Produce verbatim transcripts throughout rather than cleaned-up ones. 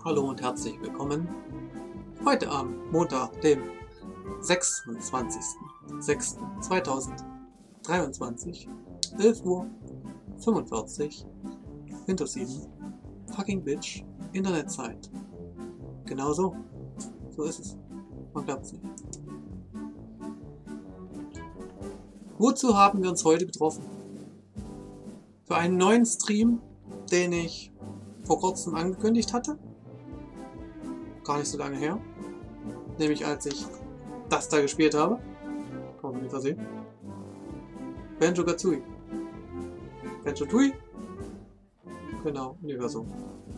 Hallo und herzlich willkommen. Heute am Montag, dem sechsundzwanzigsten sechsten zweitausenddreiundzwanzig, elf Uhr fünfundvierzig, Windows sieben, fucking Bitch, Internetzeit. Genau so. So ist es. Man glaubt's nicht. Wozu haben wir uns heute getroffen? Für einen neuen Stream, den ich vor kurzem angekündigt hatte. Gar nicht so lange her. Nämlich als ich das da gespielt habe. Kann man nicht sehen. Banjo-Kazooie. Banjo-Tooie? Genau, ungefähr so.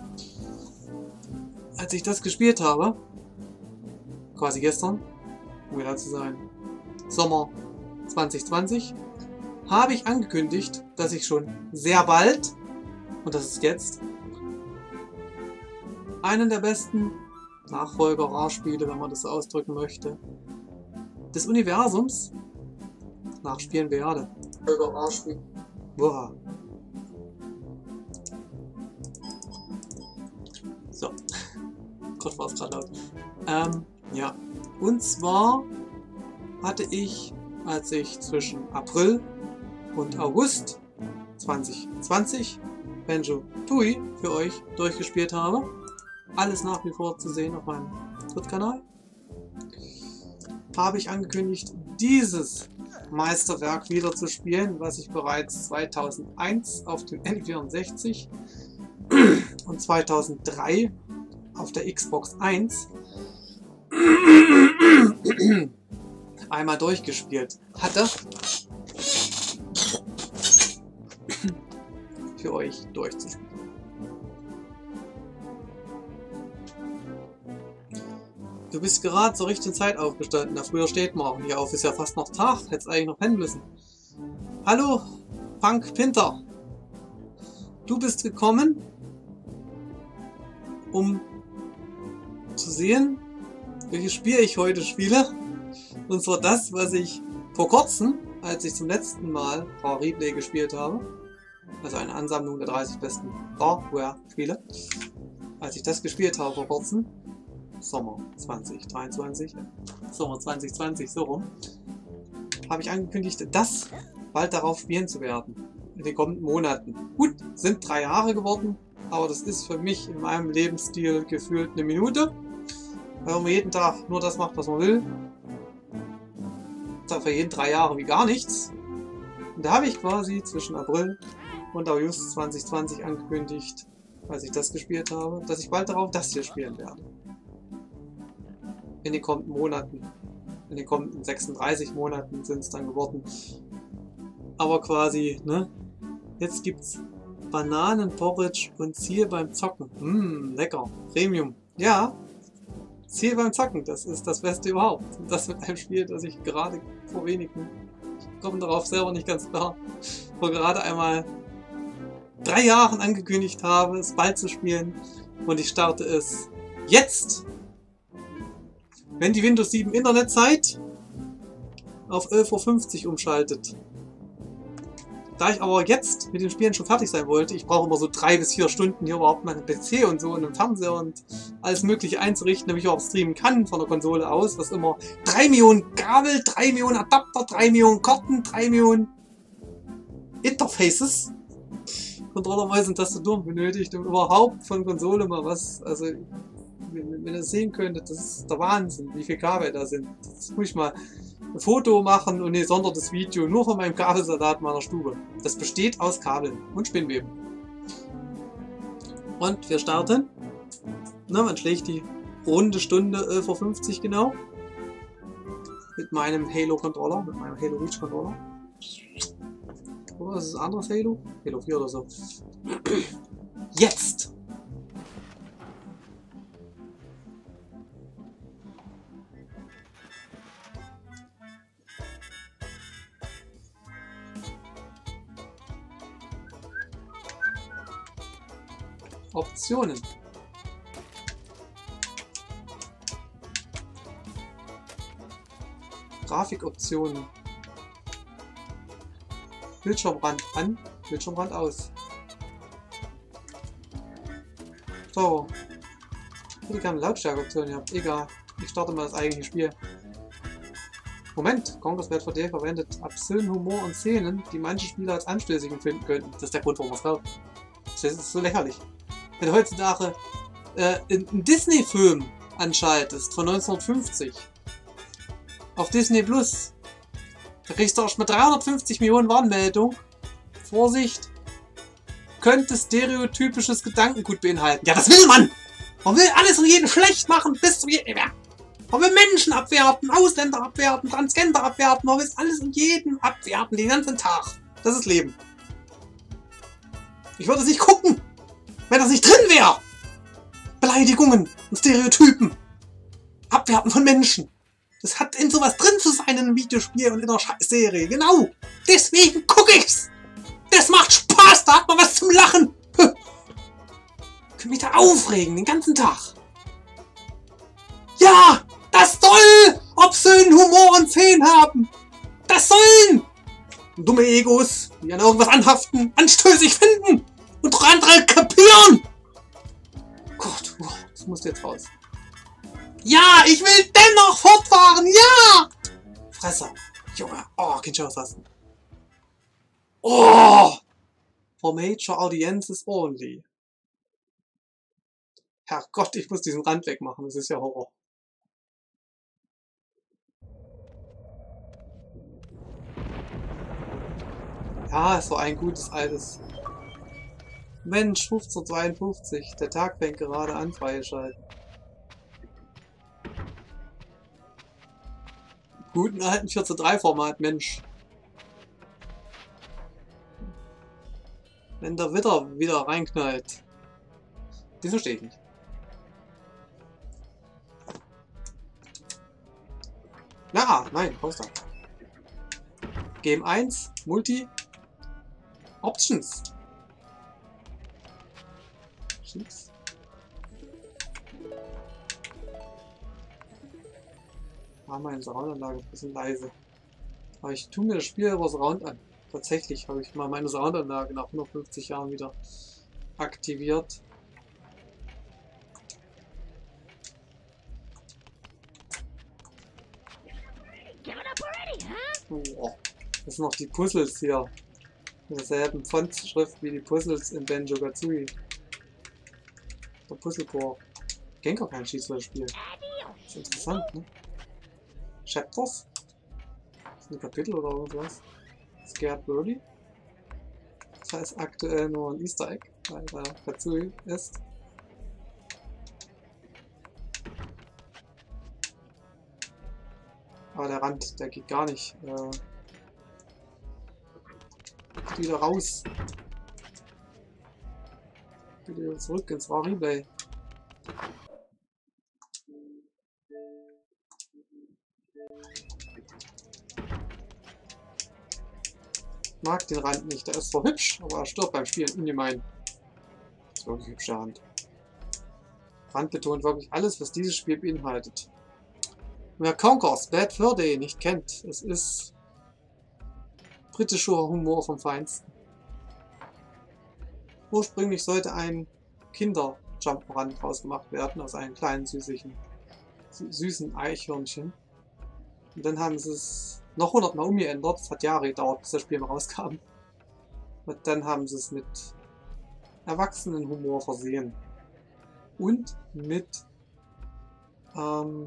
Als ich das gespielt habe, quasi gestern, um genau zu sein, Sommer zwanzig zwanzig, habe ich angekündigt, dass ich schon sehr bald, und das ist jetzt, einen der besten Nachfolger-Rarspiele, wenn man das so ausdrücken möchte, des Universums nachspielen werde. Nachfolger-Rarspiel. Boah. So. Gott, war es gerade laut. Ähm, ja. Und zwar hatte ich, als ich zwischen April und August zwanzig zwanzig Banjo-Tooie für euch durchgespielt habe, alles nach wie vor zu sehen auf meinem Drittkanal, habe ich angekündigt, dieses Meisterwerk wieder zu spielen, was ich bereits zweitausendeins auf dem N vierundsechzig und zweitausenddrei auf der Xbox eins einmal durchgespielt hatte, für euch durchzuspielen. Du bist gerade zur richtigen Zeit aufgestanden. Da früher steht man auch nicht auf. Ist ja fast noch Tag. Hättest eigentlich noch pennen müssen. Hallo, Punk Pinter. Du bist gekommen, um zu sehen, welches Spiel ich heute spiele. Und zwar das, was ich vor kurzem, als ich zum letzten Mal Rar Replay gespielt habe, also eine Ansammlung der dreißig besten Rareware-Spiele, als ich das gespielt habe vor kurzem, Sommer zwanzig dreiundzwanzig, Sommer zwanzig zwanzig, so rum, habe ich angekündigt, das bald darauf spielen zu werden, in den kommenden Monaten. Gut, sind drei Jahre geworden, aber das ist für mich in meinem Lebensstil gefühlt eine Minute, weil man jeden Tag nur das macht, was man will. Dafür jeden drei Jahre wie gar nichts. Und da habe ich quasi zwischen April und August zwanzig zwanzig angekündigt, als ich das gespielt habe, dass ich bald darauf das hier spielen werde. In den kommenden Monaten. In den kommenden sechsunddreißig Monaten sind es dann geworden. Aber quasi, ne? Jetzt gibt's Bananenporridge und Ziel beim Zocken. Mmm, lecker. Premium. Ja. Ziel beim Zocken, das ist das Beste überhaupt. Und das mit einem Spiel, das ich gerade vor wenigen, ich komme darauf selber nicht ganz klar, vor gerade einmal drei Jahren angekündigt habe, es bald zu spielen. Und ich starte es jetzt, wenn die Windows sieben Internetzeit auf elf Uhr fünfzig umschaltet. Da ich aber jetzt mit den Spielen schon fertig sein wollte, ich brauche immer so drei bis vier Stunden hier überhaupt meinen P C und so und einen Fernseher und alles mögliche einzurichten, damit ich auch streamen kann von der Konsole aus, was immer drei Millionen Kabel, drei Millionen Adapter, drei Millionen Karten, drei Millionen Interfaces, Controllermäuse und Tastaturen benötigt, um überhaupt von Konsole mal was, also wenn ihr das sehen könntet, das ist der Wahnsinn, wie viele Kabel da sind. Jetzt muss ich mal ein Foto machen und ein gesondertes Video nur von meinem Kabelsalat meiner Stube. Das besteht aus Kabeln und Spinnweben. Und wir starten. Na, man schlägt die runde Stunde elf Uhr fünfzig genau. Mit meinem Halo Controller, mit meinem Halo Reach Controller. Oder ist es ein anderes Halo? Halo vier oder so. Jetzt! Optionen. Grafikoptionen. Bildschirmrand an, Bildschirmrand aus. So. Ich hätte gerne eine Lautstärke-Option gehabt. Egal. Ich starte mal das eigentliche Spiel. Moment, Conquest Bad V D verwendet obszönen Humor und Szenen, die manche Spieler als anstößig empfinden könnten. Das ist der Grund, warum wir es kaufen. Das ist so lächerlich. Wenn du heutzutage äh, einen Disney-Film anschaltest von neunzehnhundertfünfzig auf Disney Plus, da kriegst du auch schon mal dreihundertfünfzig Millionen Warnmeldungen. Vorsicht, könnte stereotypisches Gedankengut beinhalten. Ja, das will man! Man will alles und jeden schlecht machen, bis zu jedem. Ja. Man will Menschen abwerten, Ausländer abwerten, Transgender abwerten, man will alles und jeden abwerten, den ganzen Tag. Das ist Leben. Ich würde es nicht gucken, wenn das nicht drin wäre. Beleidigungen und Stereotypen. Abwerten von Menschen. Das hat in sowas drin zu sein in einem Videospiel und in einer Scheißserie. Genau. Deswegen gucke ich's. Das macht Spaß, da hat man was zum Lachen. Ich kann mich da aufregen, den ganzen Tag. Ja, das soll obszönen Humor und Szenen haben. Das sollen dumme Egos, die an irgendwas anhaften, anstößig finden und doch andere kapieren. Gott, oh, das muss jetzt raus. Ja, ich will dennoch fortfahren, ja! Fresse, Junge, oh, kein Chance hast du. Oh! For major audiences only. Herrgott, ich muss diesen Rand wegmachen, das ist ja Horror. Ja, so ein gutes altes. Mensch, fünfzehnhundertzweiundfünfzig, der Tag fängt gerade an, freigeschalten. Guten alten vier zu drei Format, Mensch. Wenn der Witter wieder reinknallt. Die verstehe ich nicht. Ja, nein, Poster. Game eins, Multi, Options. Options. Ah, meine Soundanlage ist ein bisschen leise. Aber ich tue mir das Spiel über Sound an. Tatsächlich habe ich mal meine Soundanlage nach hundertfünfzig Jahren wieder aktiviert. Oh, das sind noch die Puzzles hier. Mit derselben Fontschrift wie die Puzzles in Banjo-Kazooie. Der Puzzlecore. Ich kenne gar kein Schießballspiel. Das ist interessant, ne? Chapters? Das ist ein Kapitel oder irgendwas? Scared Birdie? Das heißt aktuell nur ein Easter Egg, weil da Kazooie ist. Aber der Rand, der geht gar nicht. Äh, geht wieder raus. Geht wieder zurück ins Raw Replay. Ich mag den Rand nicht. Der ist zwar hübsch, aber er stört beim Spielen ungemein. Das ist wirklich eine hübsche Rand. Rand betont wirklich alles, was dieses Spiel beinhaltet. Wer Conquest Bad Fur Day nicht kennt, es ist britischer Humor vom Feinsten. Ursprünglich sollte ein Kinder-Jump'n'Run draus gemacht werden, aus einem kleinen süßlichen, süßen Eichhörnchen. Und dann haben sie es noch hundertmal umgeändert. Es hat Jahre gedauert, bis das Spiel mal rauskam. Und dann haben sie es mit Erwachsenenhumor versehen. Und mit ähm,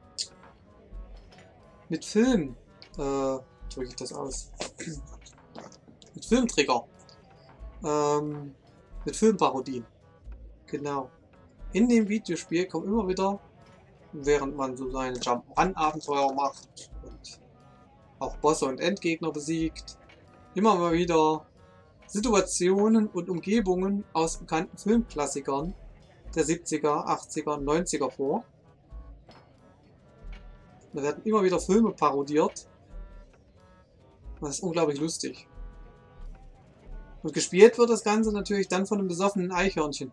mit Film, äh, drücke ich das aus, mit Filmtrigger, ähm, mit Filmparodien, genau. In dem Videospiel kommen immer wieder, während man so seine Jump-Run-Abenteuer macht und auch Bosse und Endgegner besiegt, immer mal wieder Situationen und Umgebungen aus bekannten Filmklassikern der siebziger, achtziger und neunziger vor. Da werden immer wieder Filme parodiert. Das ist unglaublich lustig. Und gespielt wird das Ganze natürlich dann von einem besoffenen Eichhörnchen.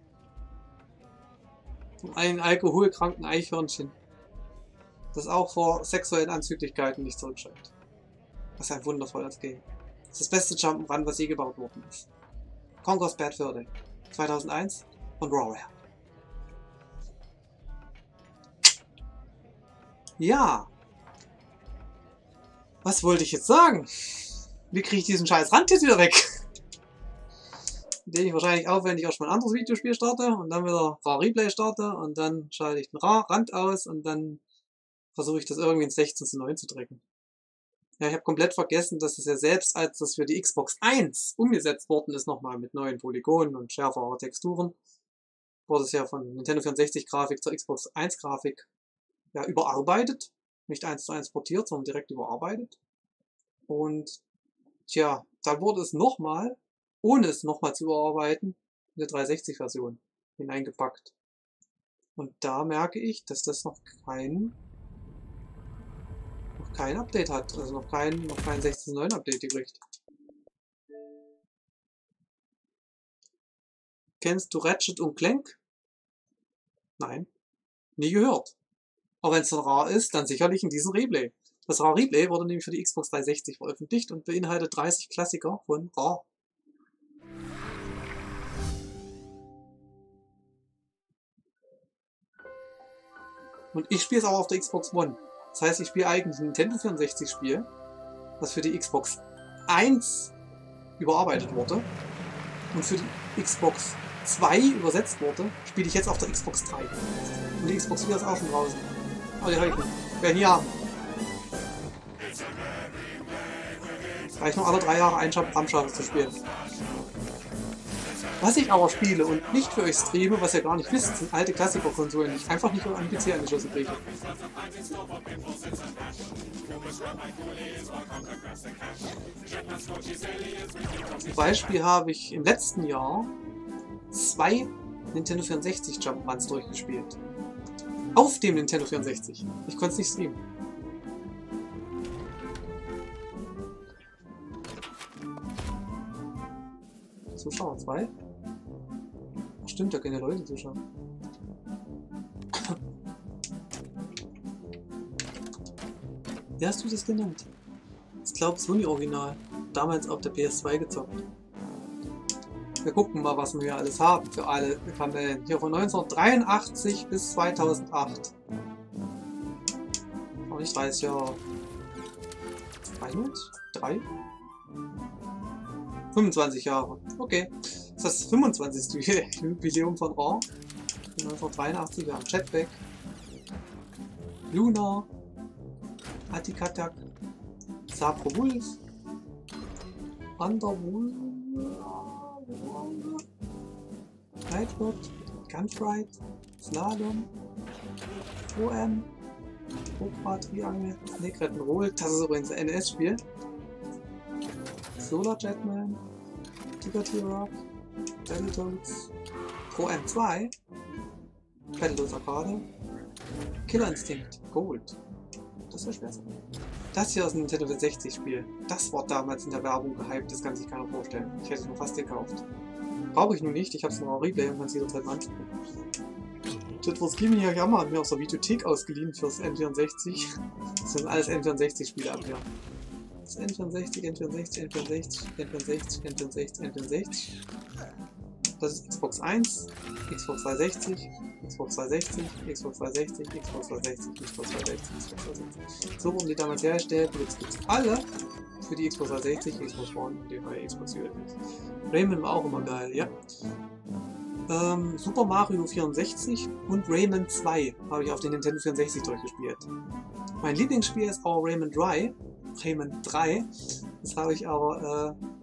Von einem alkoholkranken Eichhörnchen. Das auch vor sexuellen Anzüglichkeiten nicht zurückschreckt. Das ist ein wundervolles Game. Das ist das beste Jump'n'Run, was je gebaut worden ist. Conquest Bad Fur Day zweitausendeins von Rawware. Ja. Was wollte ich jetzt sagen? Wie kriege ich diesen scheiß Rand jetzt wieder weg? Den ich wahrscheinlich aufwendig erstmal ein anderes Videospiel starte und dann wieder RAR Replay starte und dann schalte ich den RAR Rand aus und dann versuche ich das irgendwie ins sechzehn zu neun zu drücken. Ja, ich habe komplett vergessen, dass es ja selbst, als das für die Xbox eins umgesetzt worden ist, nochmal mit neuen Polygonen und schärferer Texturen, wurde es ja von Nintendo vierundsechzig Grafik zur Xbox eins Grafik ja überarbeitet. Nicht eins zu eins portiert, sondern direkt überarbeitet. Und tja, da wurde es nochmal, ohne es nochmal zu überarbeiten, in der dreihundertsechzig Version hineingepackt. Und da merke ich, dass das noch kein, noch kein Update hat. Also noch kein, noch kein sechzehn zu neun Update gekriegt. Kennst du Ratchet und Clank? Nein. Nie gehört. Aber wenn es dann RAR ist, dann sicherlich in diesem Replay. Das RAR Replay wurde nämlich für die Xbox dreihundertsechzig veröffentlicht und beinhaltet dreißig Klassiker von RAR. Und ich spiele es auch auf der Xbox One. Das heißt, ich spiele eigentlich ein Nintendo vierundsechzig Spiel, das für die Xbox eins überarbeitet wurde und für die Xbox zwei übersetzt wurde, spiele ich jetzt auf der Xbox drei. Und die Xbox vier ist auch schon draußen. Aber die heute werden hier haben. Vielleicht noch alle drei Jahre einen Ramschaf zu spielen. Was ich aber spiele und nicht für euch streame, was ihr gar nicht wisst, sind alte Klassiker-Konsolen, die ich einfach nicht an den P C angeschlossen kriege. Zum Beispiel habe ich im letzten Jahr zwei Nintendo vierundsechzig Jump'n'Runs durchgespielt. Auf dem Nintendo vierundsechzig. Ich konnte es nicht streamen. Zuschauer zwei? Stimmt, da können ja Leute zuschauen. Wie hast du das genannt? Ich glaube Sony Original. Damals auf der P S zwei gezockt. Wir gucken mal, was wir hier alles haben für alle Kanäle. Hier von neunzehnhundertdreiundachtzig bis zweitausendacht. Auch nicht dreißig Jahre. dreihundert? drei? fünfundzwanzig Jahre. Okay. Das ist das fünfundzwanzigste Jubiläum von RAR. neunzehnhundertdreiundachtzig, wir haben Jetpack, Luna, Atikatak, Sapro Wolf, Underwool, Nightbot, Gunfight, Slalom, O M, Cobra Triangle, Snake Roll, das ist übrigens ein N E S-Spiel. Solar Jetman, Tiger T-Rock, Battletoads, Pro M zwei, Battletoads Arcade, Killer Instinct, Gold. Das wäre schwer sein. Das hier ist ein Nintendo vierundsechzig Spiel. Das war damals in der Werbung gehypt, das kann sich keiner vorstellen. Ich hätte es nur fast gekauft. Brauche ich nun nicht, ich habe es nur auf Replay und kann es jederzeit mal angucken. Tetris Kimi Hayama hat mir aus der Videothek ausgeliehen fürs N vierundsechzig. Das sind alles N vierundsechzig Spiele ab hier. Das N vierundsechzig, N vierundsechzig, N vierundsechzig, N vierundsechzig, N vierundsechzig, N vierundsechzig. Das ist Xbox eins, Xbox dreihundertsechzig, Xbox dreihundertsechzig, Xbox dreihundertsechzig, Xbox dreihundertsechzig, Xbox dreihundertsechzig, Xbox dreihundertsechzig. So wurden die damals hergestellt und jetzt gibt es alle für die Xbox dreihundertsechzig, Xbox One und die neue Xbox Series. Rayman war auch immer geil, ja. Ähm, Super Mario vierundsechzig und Rayman zwei habe ich auf den Nintendo vierundsechzig durchgespielt. Mein Lieblingsspiel ist auch Rayman drei. Rayman drei. Das habe ich aber äh,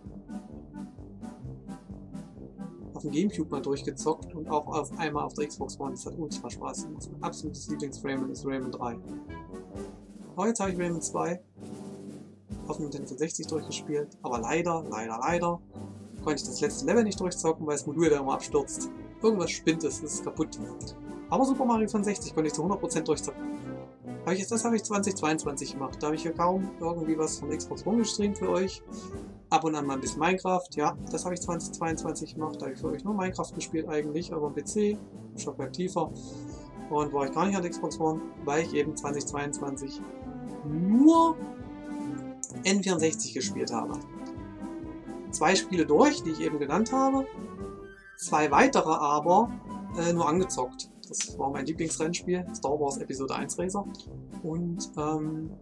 auf dem Gamecube mal durchgezockt und auch auf einmal auf der Xbox One. Das hat ultra Spaß gemacht. Mein absolutes Lieblings-Rayman ist Rayman drei. Aber jetzt habe ich Rayman zwei auf dem Nintendo vierundsechzig durchgespielt. Aber leider, leider, leider konnte ich das letzte Level nicht durchzocken, weil das Modul da immer abstürzt. Irgendwas spinnt es, es ist kaputt. Aber Super Mario vierundsechzig konnte ich zu hundert Prozent durchzocken. Hab ich, das habe ich zweitausendzweiundzwanzig gemacht. Da habe ich hier kaum irgendwie was von Xbox One gestreamt für euch. Ab und an mal ein bisschen Minecraft. Ja, das habe ich zweitausendzweiundzwanzig gemacht. Da habe ich für euch nur Minecraft gespielt eigentlich, aber am P C, Stockwerk tiefer. Und war ich gar nicht an der Xbox One, weil ich eben zweitausendzweiundzwanzig nur N vierundsechzig gespielt habe. Zwei Spiele durch, die ich eben genannt habe. Zwei weitere aber äh, nur angezockt. Das war mein Lieblingsrennspiel, Star Wars Episode eins Racer. Und ähm,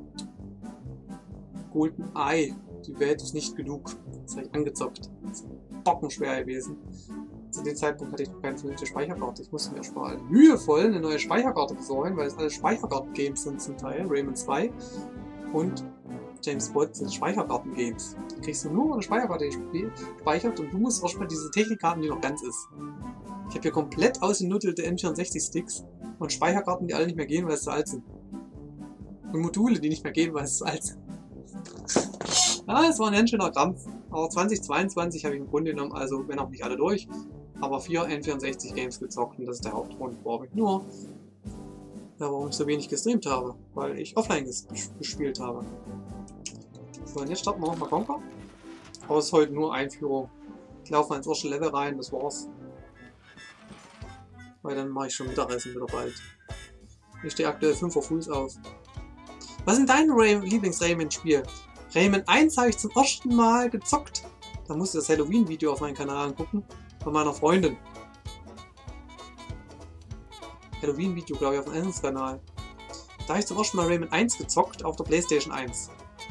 Golden Eye, die Welt ist nicht genug. Das habe ich angezockt. Das ist bockenschwer gewesen. Zu dem Zeitpunkt hatte ich noch keine vernünftige Speicherkarte. Ich musste mir erstmal mühevoll eine neue Speicherkarte besorgen, weil es alle Speicherkarten-Games sind zum Teil. Rayman zwei und James Bond sind Speicherkarten-Games. Da kriegst du nur eine Speicherkarte gespeichert und du musst erstmal diese Technik haben, die noch ganz ist. Ich habe hier komplett ausgenuddelte N vierundsechzig Sticks und Speicherkarten, die alle nicht mehr gehen, weil es zu alt sind. Und Module, die nicht mehr gehen, weil es zu alt sind. Ja, es war ein ganz schöner Krampf. Aber zweitausendzweiundzwanzig habe ich im Grunde genommen, also wenn auch nicht alle durch, aber vier N vierundsechzig Games gezockt und das ist der Hauptgrund, warum ich nur, ja, warum ich so wenig gestreamt habe, weil ich offline ges gespielt habe. So, und jetzt starten wir nochmal Conker. Aber es ist heute nur Einführung. Ich laufe ins erste Level rein, das war's. Weil dann mache ich schon Mittagessen wieder bald. Ich stehe aktuell fünf Uhr früh auf. Was ist denn dein Ray Lieblings-Rayman-Spiel? Rayman eins habe ich zum ersten Mal gezockt. Da musst du das Halloween-Video auf meinem Kanal angucken. Von meiner Freundin. Halloween-Video, glaube ich, auf dem Kanal. Da habe ich zum ersten Mal Rayman eins gezockt auf der PlayStation eins.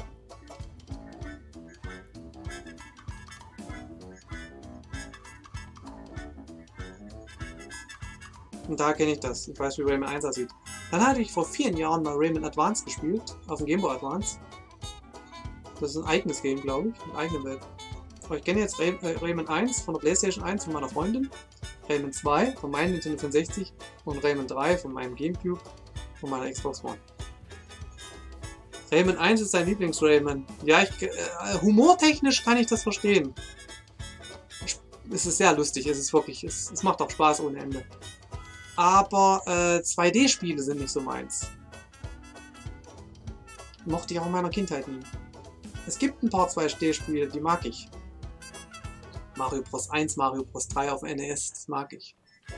Und da kenne ich das. Ich weiß, wie Rayman eins aussieht. Dann hatte ich vor vielen Jahren mal Rayman Advance gespielt. Auf dem Game Boy Advance. Das ist ein eigenes Game, glaube ich. Eine eigene Welt. Aber ich kenne jetzt Ray äh, Rayman eins von der PlayStation eins von meiner Freundin. Rayman zwei von meinem Nintendo fünfundsechzig. Und Rayman drei von meinem Gamecube. Von meiner Xbox One. Rayman eins ist dein Lieblings-Rayman. Ja, ich, äh, humortechnisch kann ich das verstehen. Es ist sehr lustig. Es ist wirklich, es, es macht auch Spaß ohne Ende. Aber äh, zwei D Spiele sind nicht so meins. Mochte ich auch in meiner Kindheit nie. Es gibt ein paar zwei D Spiele, die mag ich. Mario Bros. eins, Mario Bros. drei auf N E S, das mag ich.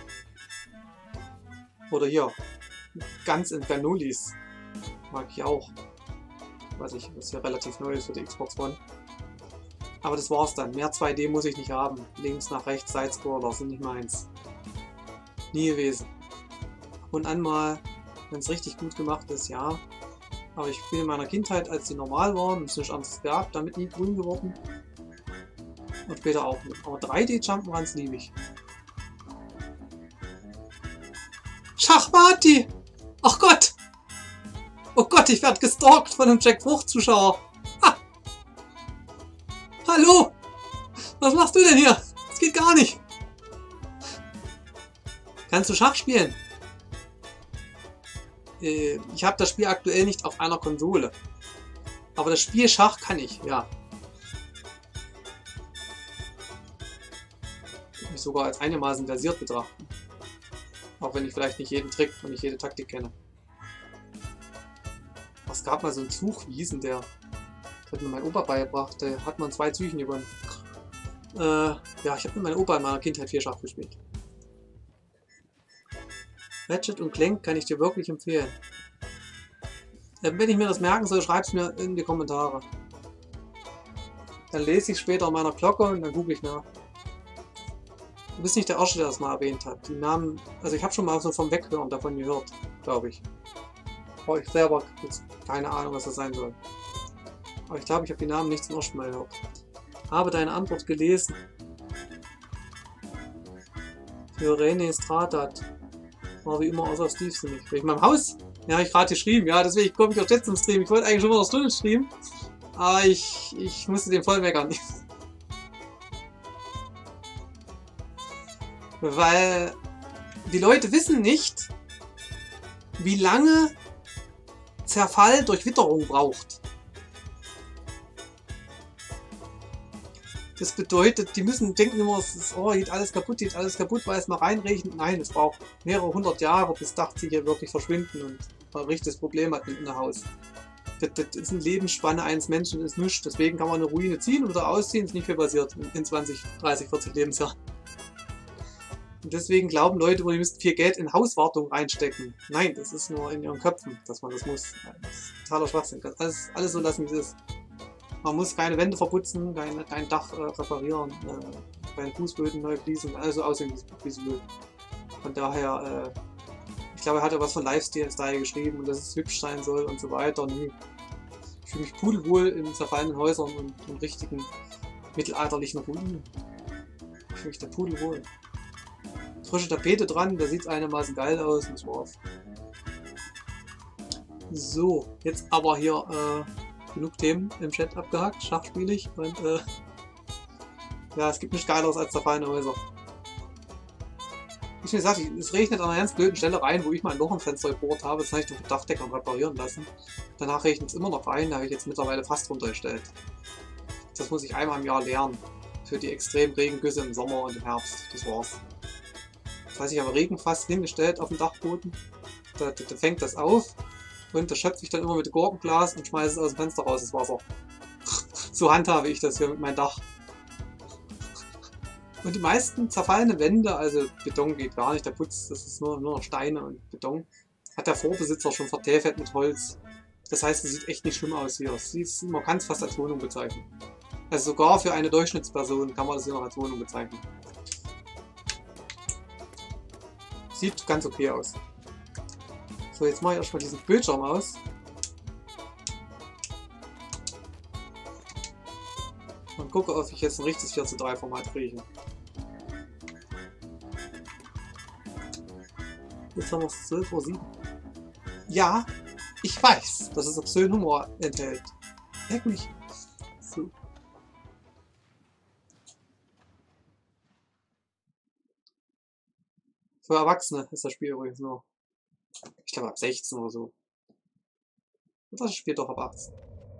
Oder hier, Guns and Bernoullis, mag ich auch. Weiß ich, was ja relativ neu ist für die Xbox One. Aber das war's dann. Mehr zwei D muss ich nicht haben. Links nach rechts, Sidescroller sind nicht meins. Nie gewesen. Und an mal, wenn es richtig gut gemacht ist, ja. Aber ich bin in meiner Kindheit, als die normal waren und es nicht anderes gab, damit nie grün geworden. Und später auch nicht. Aber drei D Jump'n'Runs liebe ich. Schachmati! Ach Gott! Oh Gott, ich werde gestalkt von einem Jack Frucht-Zuschauer. Ha! Hallo! Was machst du denn hier? Das geht gar nicht. Kannst du Schach spielen? Äh, ich habe das Spiel aktuell nicht auf einer Konsole. Aber das Spiel Schach kann ich, ja. Ich würde mich sogar als einigermaßen versiert betrachten. Auch wenn ich vielleicht nicht jeden Trick und nicht jede Taktik kenne. Es gab mal so einen Zugwiesen, der das hat mir mein Opa beigebracht. Der hat man zwei Zügen gewonnen. Äh, ja, ich habe mit meinem Opa in meiner Kindheit viel Schach gespielt. Ratchet und Clank kann ich dir wirklich empfehlen. Wenn ich mir das merken soll, schreib es mir in die Kommentare. Dann lese ich später an meiner Glocke und dann google ich nach. Du bist nicht der Erste, der das mal erwähnt hat. Die Namen, also ich habe schon mal so vom Weghören davon gehört, glaube ich. Aber ich selber jetzt keine Ahnung, was das sein soll. Aber ich glaube, ich habe die Namen nicht zum ersten Mal gehört. Habe deine Antwort gelesen. Für René Stradat. War wie immer außer Steve sinnig. Wegen meinem Haus? Ja, ich gerade geschrieben. Ja, deswegen komme ich auch jetzt zum Stream. Ich wollte eigentlich schon mal eine Stunde streamen. Aber ich, ich musste den voll meckern. Weil die Leute wissen nicht, wie lange Zerfall durch Witterung braucht. Das bedeutet, die müssen denken immer, es ist, oh, geht alles kaputt, geht alles kaputt, weil es mal reinregnet. Nein, es braucht mehrere hundert Jahre, bis Dachziegel wirklich verschwinden und man ein richtiges Problem hat mit einem Haus. Das, das ist eine Lebensspanne eines Menschen, ist nichts. Deswegen kann man eine Ruine ziehen und wieder ausziehen, ist nicht viel passiert in zwanzig, dreißig, vierzig Lebensjahren. Und deswegen glauben Leute, die müssten viel Geld in Hauswartung reinstecken. Nein, das ist nur in ihren Köpfen, dass man das muss. Das ist totaler Schwachsinn. Alles, alles so lassen, wie es ist. Man muss keine Wände verputzen, kein, kein Dach äh, reparieren, äh, keine Fußböden neu fließen, also aussehen wie sie will. Von daher, äh, ich glaube, er hat ja was von Lifestyle geschrieben und dass es hübsch sein soll und so weiter. Nö. Ich fühle mich pudelwohl in zerfallenen Häusern und in richtigen mittelalterlichen Ruinen. Ich fühle mich da pudelwohl. Frische Tapete dran, da sieht es einigermaßen geil aus und das war's. So, jetzt aber hier äh, genug Themen im Chat abgehakt, schachspielig und äh, ja, es gibt nichts Geileres als zerfallene Häuser. Wie schon gesagt, es regnet an einer ganz blöden Stelle rein, wo ich mal ein Loch im Fenster gebohrt habe. Das habe ich durch den Dachdecker reparieren lassen. Danach regnet es immer noch rein, da habe ich jetzt mittlerweile fast runtergestellt. Das muss ich einmal im Jahr lernen. Für die extremen Regengüsse im Sommer und im Herbst. Das war's. Das heißt, ich habe Regenfass hingestellt auf dem Dachboden. Da, da, da fängt das auf. Und da schöpfe ich dann immer mit Gurkenglas und schmeiße es aus dem Fenster raus, das Wasser. So handhabe ich das hier mit meinem Dach. Und die meisten zerfallene Wände, also Beton geht gar nicht, der Putz, das ist nur, nur noch Steine und Beton, hat der Vorbesitzer schon vertäfert mit Holz. Das heißt, es sieht echt nicht schlimm aus hier. Sieht, man kann es fast als Wohnung bezeichnen. Also sogar für eine Durchschnittsperson kann man das hier noch als Wohnung bezeichnen. Sieht ganz okay aus. So, jetzt mache ich erstmal diesen Bildschirm aus. Und gucke, ob ich jetzt ein richtiges vier zu drei Format kriege. Jetzt haben wir es zwölf Uhr sieben. Ja, ich weiß, dass es obszönen Humor enthält. Heck mich. So. Für Erwachsene ist das Spiel übrigens nur. Ich glaube ab sechzehn oder so. Und das spielt doch ab achtzehn.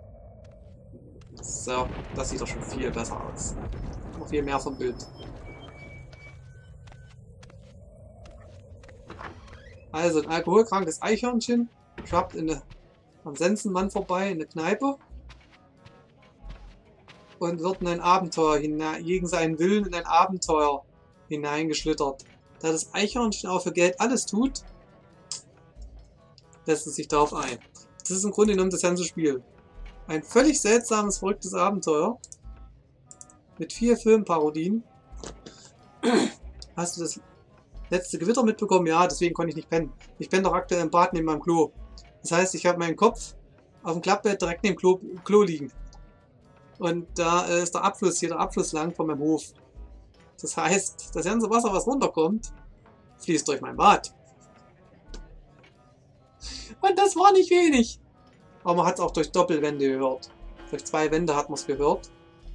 So, das sieht doch schon viel besser aus. Noch viel mehr vom Bild. Also ein alkoholkrankes Eichhörnchen schwappt in eine, am Sensenmann vorbei in eine Kneipe und wird in ein Abenteuer hinein, gegen seinen Willen in ein Abenteuer hineingeschlittert. Da das Eichhörnchen auch für Geld alles tut, lässt es sich darauf ein. Das ist im Grunde genommen das ganze Spiel. Ein völlig seltsames, verrücktes Abenteuer mit vier Filmparodien. Hast du das letzte Gewitter mitbekommen? Ja, deswegen konnte ich nicht pennen. Ich penne doch aktuell im Bad neben meinem Klo. Das heißt, ich habe meinen Kopf auf dem Klappbett direkt neben dem Klo, Klo liegen. Und da ist der Abfluss, hier der Abfluss lang von meinem Hof. Das heißt, das ganze Wasser, was runterkommt, fließt durch mein Bad. Und das war nicht wenig. Aber man hat es auch durch Doppelwände gehört. Durch zwei Wände hat man es gehört.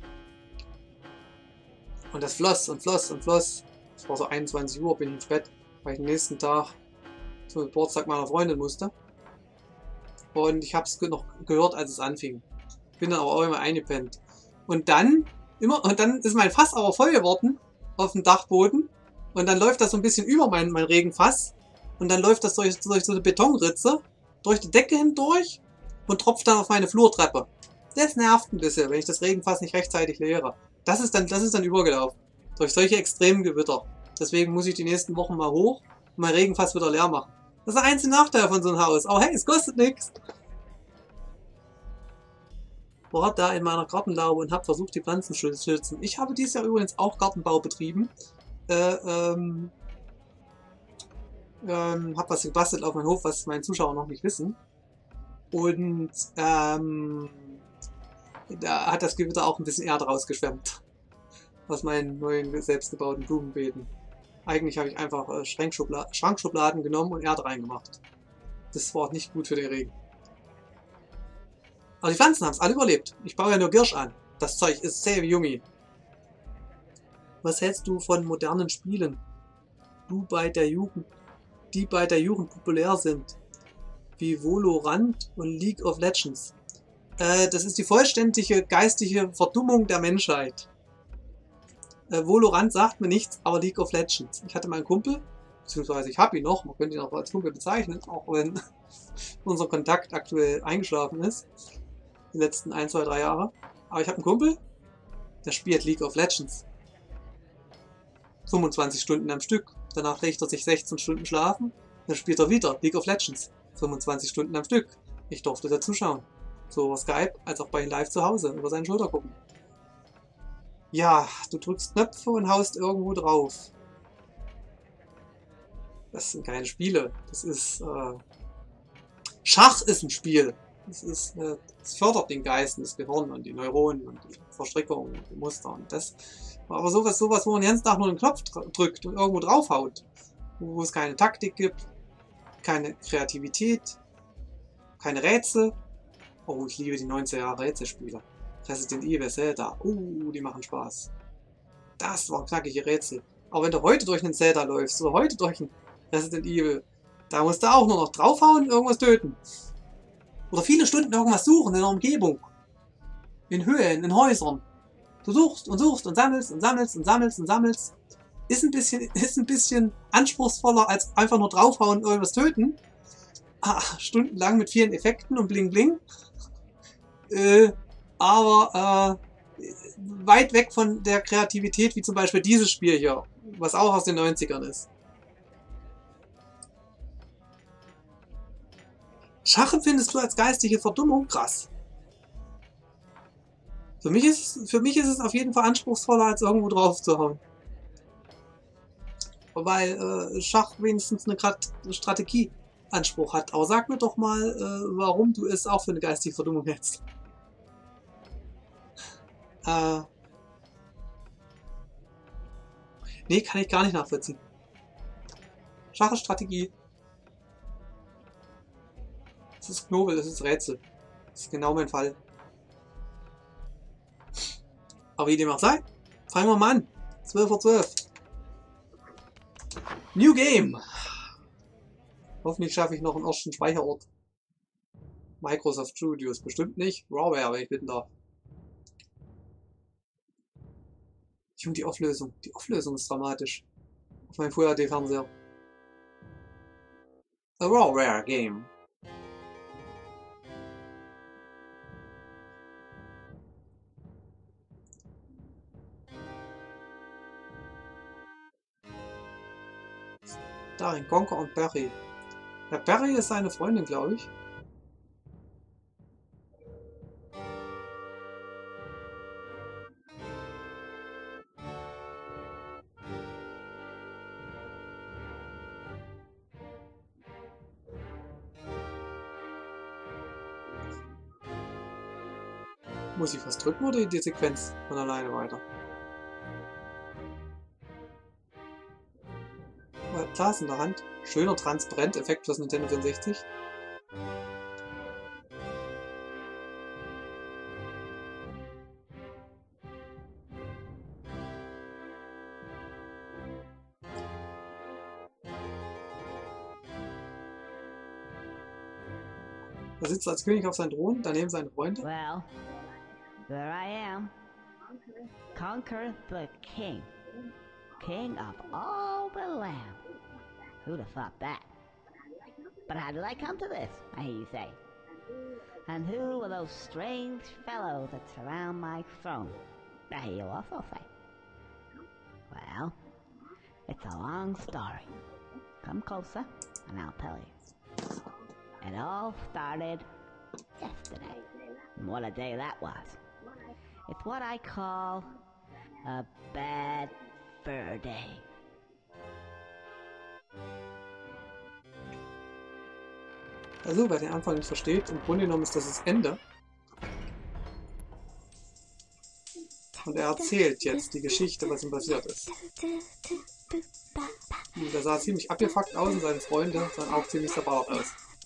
Und das floss und floss und floss. Es war so einundzwanzig Uhr, bin ich ins Bett, weil ich den nächsten Tag zum Geburtstag meiner Freundin musste. Und ich habe es noch gehört, als es anfing. Bin dann aber auch immer eingepennt. Und dann, immer, und dann ist mein Fass aber voll geworden auf dem Dachboden. Und dann läuft das so ein bisschen über mein, mein Regenfass. Und dann läuft das durch, durch so eine Betonritze, durch die Decke hindurch und tropft dann auf meine Flurtreppe. Das nervt ein bisschen, wenn ich das Regenfass nicht rechtzeitig leere. Das ist dann, das ist dann übergelaufen. Durch solche extremen Gewitter. Deswegen muss ich die nächsten Wochen mal hoch und mein Regenfass wieder leer machen. Das ist der einzige Nachteil von so einem Haus. Aber hey, es kostet nichts. War da in meiner Gartenlaube und habe versucht, die Pflanzen zu schützen. Ich habe dieses Jahr übrigens auch Gartenbau betrieben. Äh, ähm, ähm, habe was gebastelt auf meinem Hof, was meine Zuschauer noch nicht wissen. Und ähm, da hat das Gewitter auch ein bisschen Erde rausgeschwemmt. Aus meinen neuen selbstgebauten Blumenbeeten. Eigentlich habe ich einfach äh, Schrankschubla Schrankschubladen genommen und Erde reingemacht. Das war nicht gut für den Regen. Aber die Pflanzen haben es alle überlebt. Ich baue ja nur Girsch an. Das Zeug ist sehr Jungi. Was hältst du von modernen Spielen? Du bei der Jugend, die bei der Jugend populär sind. Wie Valorant und League of Legends. Äh, das ist die vollständige geistige Verdummung der Menschheit. Äh, Valorant sagt mir nichts, aber League of Legends. Ich hatte meinen Kumpel, beziehungsweise ich habe ihn noch, man könnte ihn auch als Kumpel bezeichnen, auch wenn unser Kontakt aktuell eingeschlafen ist. Die letzten ein, zwei, drei Jahre. Aber ich habe einen Kumpel, der spielt League of Legends. fünfundzwanzig Stunden am Stück. Danach legt er sich sechzehn Stunden schlafen. Dann spielt er wieder League of Legends. fünfundzwanzig Stunden am Stück. Ich durfte da zuschauen. So über Skype, als auch bei ihm live zu Hause, über seine Schulter gucken. Ja, du drückst Knöpfe und haust irgendwo drauf. Das sind keine Spiele. Das ist... Äh, Schach ist ein Spiel. Das ist... Äh, das fördert den Geist und das Gehirn und die Neuronen und die Verstrickungen und die Muster und das... Aber sowas, sowas, wo man den ganzen Tag nur einen Knopf drückt und irgendwo draufhaut, wo es keine Taktik gibt, keine Kreativität, keine Rätsel. Oh, ich liebe die neunziger Jahre Rätselspiele. Resident Evil, Zelda. Uh, die machen Spaß. Das waren knackige Rätsel. Aber wenn du heute durch einen Zelda läufst oder heute durch ein Resident Evil, da musst du auch nur noch draufhauen und irgendwas töten. Oder viele Stunden irgendwas suchen in der Umgebung. In Höhlen, in Häusern. Du suchst und suchst und sammelst und sammelst und sammelst und sammelst. Ist ein bisschen, ist ein bisschen anspruchsvoller als einfach nur draufhauen und irgendwas töten. Ah, stundenlang mit vielen Effekten und Bling Bling. Äh, aber äh, weit weg von der Kreativität, wie zum Beispiel dieses Spiel hier, was auch aus den neunzigern ist. Schach empfindest du als geistige Verdummung? Krass. Für mich ist, für mich ist es auf jeden Fall anspruchsvoller, als irgendwo drauf zu hauen. Weil äh, Schach wenigstens eine Strategieanspruch hat. Aber sag mir doch mal, äh, warum du es auch für eine geistige Verdummung hältst. Äh, nee, kann ich gar nicht nachvollziehen. Schach ist Strategie. Das ist Knobel, das ist Rätsel. Das ist genau mein Fall. Aber wie dem auch sei, fangen wir mal an. zwölf Uhr zwölf. New Game. Hoffentlich schaffe ich noch einen ersten Speicherort. Microsoft Studios bestimmt nicht. Rawware, wenn ich bitten darf. Junge, die Auflösung. Die Auflösung ist dramatisch. Auf meinem Full H D Fernseher. A Rawware Game. Darin Gonka und Barry. Ja, Barry ist seine Freundin, glaube ich. Muss ich was drücken oder die Sequenz von alleine weiter? Glas in der Hand. Schöner transparent Effekt fürs Nintendo vierundsechzig. Er sitzt als König auf seinem Thron, daneben seine Freunde. Well, there I am. Conquer the king. King of all the land. Who'd have thought that? But how did I come to this, I hear you say? And who are those strange fellows that surround my throne? I hear you also say. Well, it's a long story. Come closer, and I'll tell you. It all started yesterday. And what a day that was. It's what I call a bad fur day. Also, wer den Anfang nicht versteht, im Grunde genommen ist das das Ende. Und er erzählt jetzt die Geschichte, was ihm passiert ist. Und der sah ziemlich abgefuckt aus und seine Freunde sahen auch ziemlich zerbaut aus.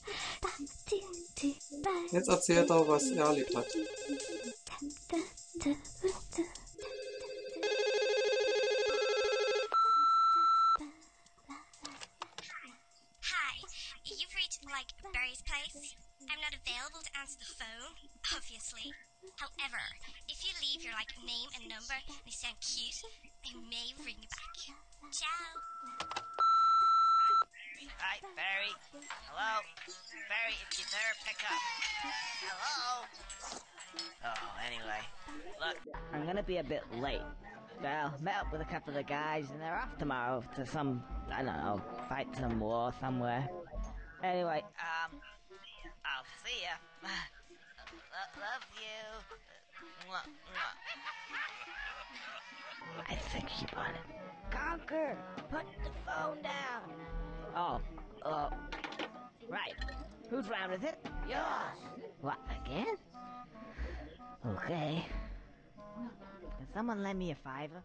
Jetzt erzählt er, was er erlebt hat. Like Barry's place. I'm not available to answer the phone, obviously. However, if you leave your like name and number and you sound cute, I may ring you back. Ciao. Hi, Barry. Hello? Barry, if you there, pick up. Hello? Oh, anyway. Look, I'm gonna be a bit late. Well, met up with a couple of the guys and they're off tomorrow to some, I don't know, fight some war somewhere. Anyway, um, I'll see ya. love you. Mwah, mwah. I think she bought it. Conker, put the phone down. Oh, uh, right. Whose round is it? Yours. What, again? Okay. Can someone lend me a fiver?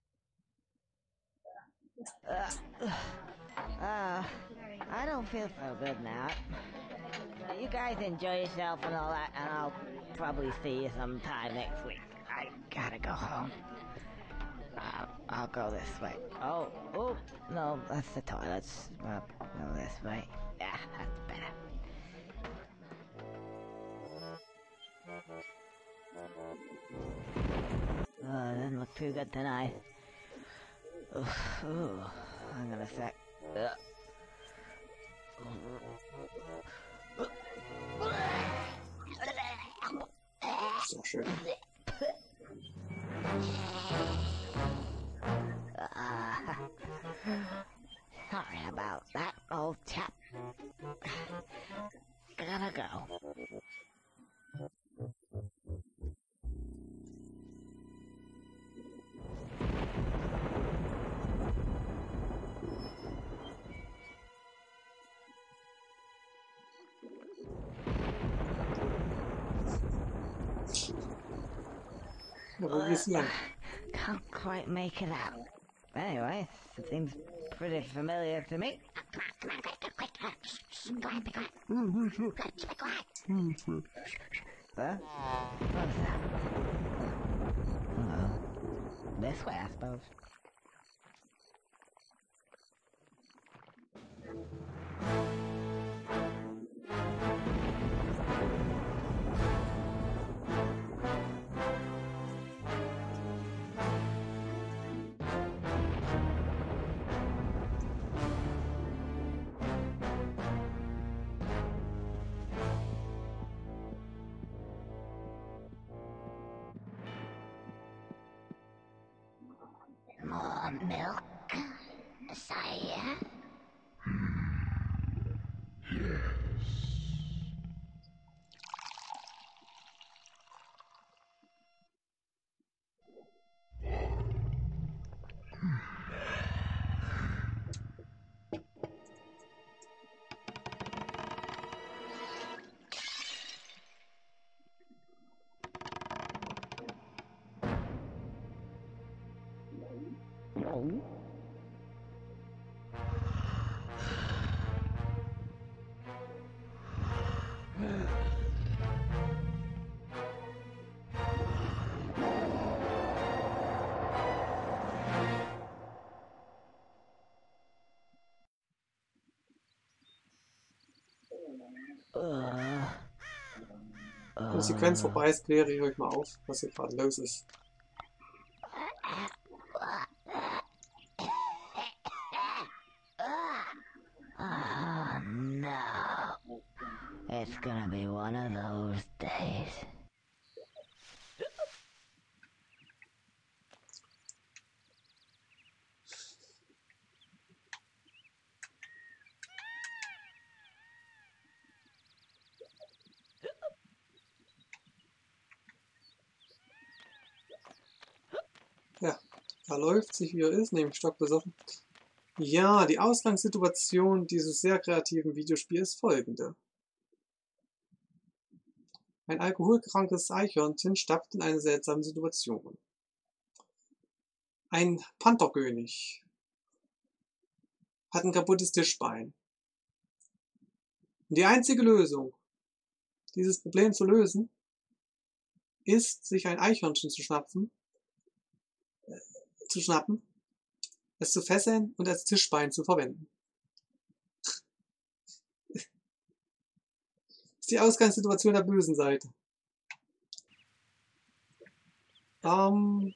Uh, uh, I don't feel so good now. You guys enjoy yourself and all that, and I'll probably see you sometime next week. I gotta go home. Uh, I'll go this way. Oh, oh, no, that's the toilets. Uh, go this way. Yeah, that's better. Oh, it doesn't look too good tonight. Oof, ooh, hang on a sec. Uh. So schön. Uh, sorry about that, old chap. Gotta go. Ja, wo geht's lang? Can't quite make it out. Anyway, it seems pretty familiar to me. Huh? What's that? Uh-oh. This way, I suppose. More milk, sire? No. Wenn die Sequenz vorbei ist, kläre ich euch mal auf, was hier gerade los ist. Oh no. It's gonna be one of those days. Ja, er läuft sich wie er ist, nämlich stockbesoffen. Ja, die Ausgangssituation dieses sehr kreativen Videospiels ist folgende. Ein alkoholkrankes Eichhörnchen stapft in eine seltsame Situation. Ein Pantherkönig hat ein kaputtes Tischbein. Und die einzige Lösung, dieses Problem zu lösen, ist, sich ein Eichhörnchen zu schnappen, äh, zu schnappen, es zu fesseln und als Tischbein zu verwenden. Das ist die Ausgangssituation der bösen Seite. Ähm,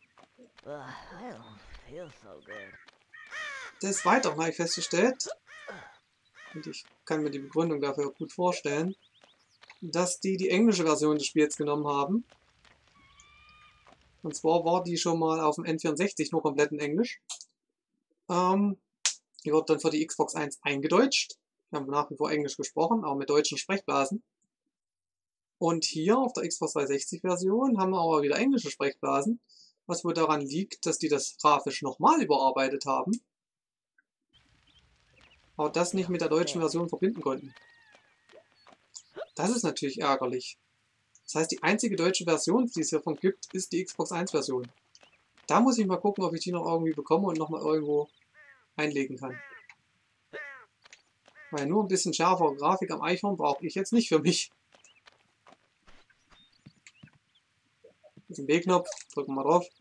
des Weiteren habe ich festgestellt, und ich kann mir die Begründung dafür gut vorstellen, dass die die englische Version des Spiels genommen haben. Und zwar war die schon mal auf dem N vierundsechzig nur komplett in Englisch. Ähm, die wird dann für die Xbox eins eingedeutscht. Wir haben nach wie vor Englisch gesprochen, auch mit deutschen Sprechblasen. Und hier auf der Xbox dreihundertsechzig Version haben wir aber wieder englische Sprechblasen, was wohl daran liegt, dass die das grafisch nochmal überarbeitet haben, aber das nicht mit der deutschen Version verbinden konnten. Das ist natürlich ärgerlich. Das heißt, die einzige deutsche Version, die es hiervon gibt, ist die Xbox eins Version. Da muss ich mal gucken, ob ich die noch irgendwie bekomme und nochmal irgendwo einlegen kann. Weil nur ein bisschen schärfere Grafik am Eichhorn brauche ich jetzt nicht für mich. Diesen B-Knopf, drücken wir drauf.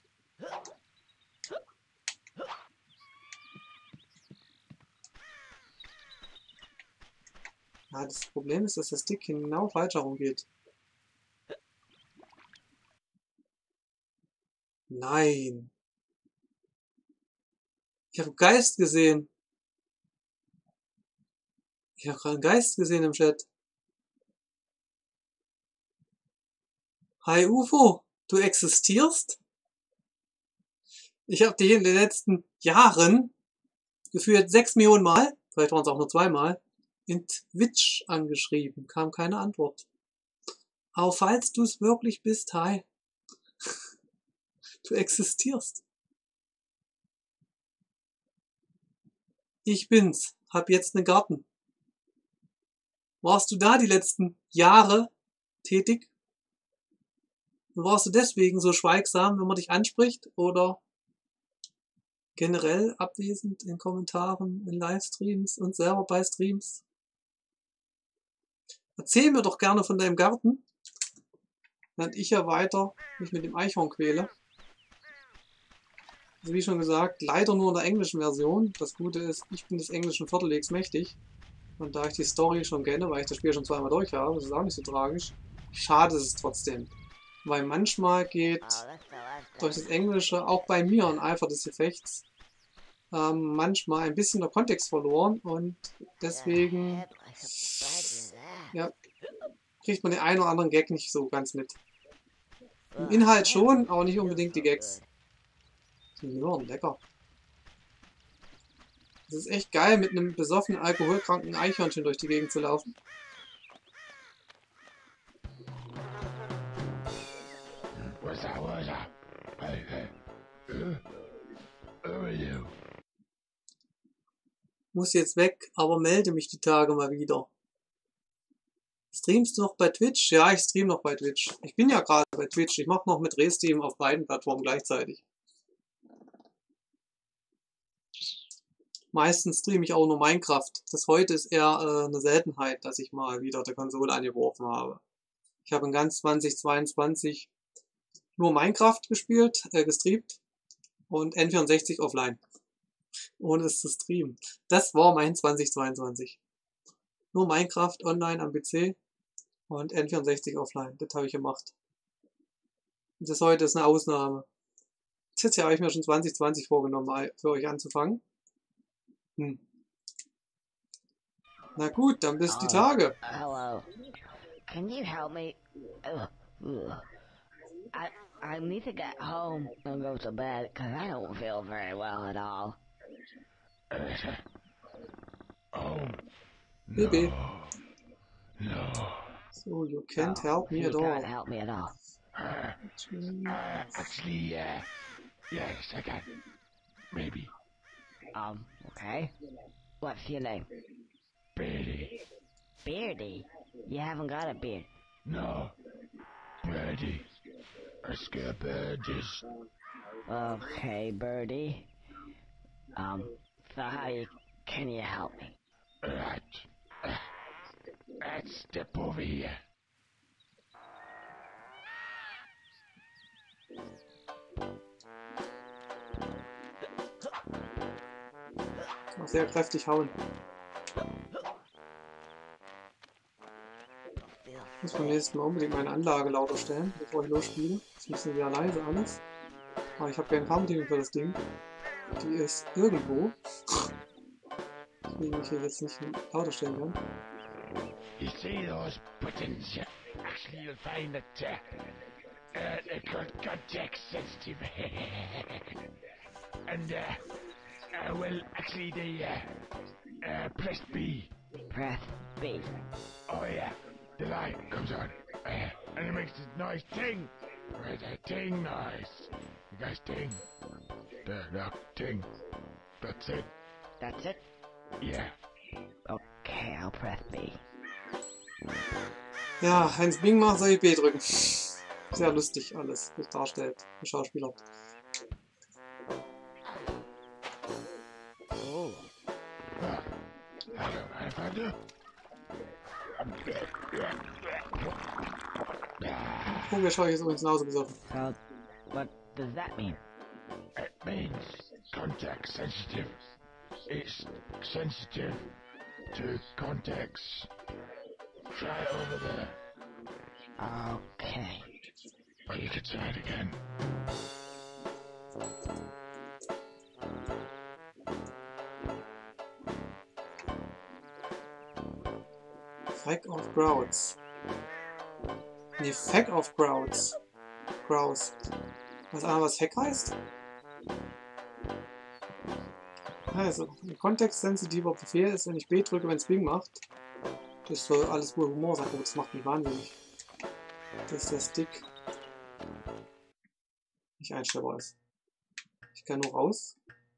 Ja, das Problem ist, dass der Stick genau falsch herum geht. Nein. Ich habe einen Geist gesehen. Ich habe gerade einen Geist gesehen im Chat. Hi U F O, du existierst? Ich habe dich in den letzten Jahren gefühlt sechs Millionen Mal, vielleicht waren es auch nur zweimal, in Twitch angeschrieben. Kam keine Antwort. Aber falls du es wirklich bist, hi. Du existierst. Ich bin's. Hab jetzt einen Garten. Warst du da die letzten Jahre tätig? Und warst du deswegen so schweigsam, wenn man dich anspricht? Oder generell abwesend in Kommentaren, in Livestreams und selber bei Streams? Erzähl mir doch gerne von deinem Garten, während ich ja weiter mich mit dem Eichhorn quäle. Also wie schon gesagt, leider nur in der englischen Version. Das Gute ist, ich bin des englischen Viertelwegs mächtig. Und da ich die Story schon kenne, weil ich das Spiel schon zweimal durch habe, das ist auch nicht so tragisch. Schade ist es trotzdem. Weil manchmal geht durch das Englische, auch bei mir in Eifer des Gefechts, ähm, manchmal ein bisschen der Kontext verloren. Und deswegen ja, kriegt man den einen oder anderen Gag nicht so ganz mit. Im Inhalt schon, aber nicht unbedingt die Gags. Die Möhren, lecker. Das ist echt geil, mit einem besoffenen, alkoholkranken Eichhörnchen durch die Gegend zu laufen. Muss jetzt weg, aber melde mich die Tage mal wieder. Streamst du noch bei Twitch? Ja, ich stream noch bei Twitch. Ich bin ja gerade bei Twitch. Ich mache noch mit Restream auf beiden Plattformen gleichzeitig. Meistens streame ich auch nur Minecraft. Das heute ist eher äh, eine Seltenheit, dass ich mal wieder der Konsole angeworfen habe. Ich habe in ganz zweitausendzweiundzwanzig nur Minecraft gespielt, äh, gestreamt und N vierundsechzig offline. Ohne es zu streamen. Das war mein zweitausendzweiundzwanzig. Nur Minecraft online am P C und N vierundsechzig offline. Das habe ich gemacht. Und das heute ist eine Ausnahme. Das habe ich mir schon zwanzig zwanzig vorgenommen, für euch anzufangen. Hm. Na gut, dann bis die Tage. Hello. Can you help me? Ugh, ugh. I I need to get home and go to bed because I don't feel very well at all. Oh. Baby. No. So, you can't Oh, help me you at all. can't help me at all. Uh, uh, actually, uh, yes, I can. Maybe. Um, okay. What's your name? Birdie. Beardy. You haven't got a beard. No. Birdie. I scare birdies. Okay, Birdie. Um, so how you, can you help me? Right. Uh, let's step over here. Auch sehr kräftig hauen. Ich muss beim nächsten Mal unbedingt meine Anlage lauter stellen, bevor ich losspiele. Das ist ein bisschen sehr leise alles. Aber ich habe kein Fernbedienung für das Ding. Die ist irgendwo. Deswegen ich hier jetzt nicht lauter stellen kann. You see those buttons? Actually, you'll find that uh, uh, they're called context sensitive. And, uh, uh, well, actually, they, uh, uh, press B. Press B. Oh, yeah. The light comes on. Uh, and it makes a nice ting. Right, a ting nice. You guys ting. There, look, ting. That's it. That's it? Yeah. Okay, I'll press B. Ja, wenn es Bing macht, soll ich B drücken. Sehr lustig alles, was darstellt, der Schauspieler. Oh. Hallo, einfach du. Vogel schaue ich jetzt übrigens genauso besoffen. So, what does that mean? It means contact sensitive. It's sensitive to contacts. Try it over there. Okay. Or you could try it again. Feck of Crowds. Ne, Feck of Crowds. Crowds. Weiß einer, was Heck heißt? Also, ein kontextsensitiver Befehl ist, wenn ich B drücke, wenn es Bing macht. Das soll alles wohl Humor sein. Oh, das macht mich wahnsinnig. Dass der Stick nicht einstellbar ist. Ich kann nur raus.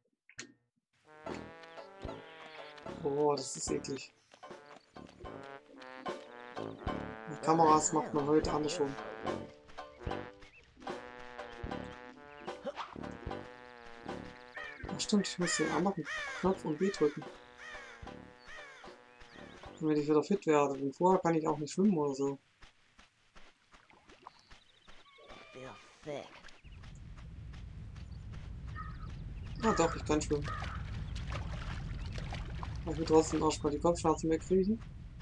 Oh, das ist eklig. Die Kameras macht man heute anders schon. Ach stimmt, ich muss den anderen Knopf und B drücken. Damit ich wieder fit werde. Denn vorher kann ich auch nicht schwimmen oder so. Feel sick. Ah doch, ich kann schwimmen. Ich will trotzdem erstmal die Kopfschmerzen wegkriegen.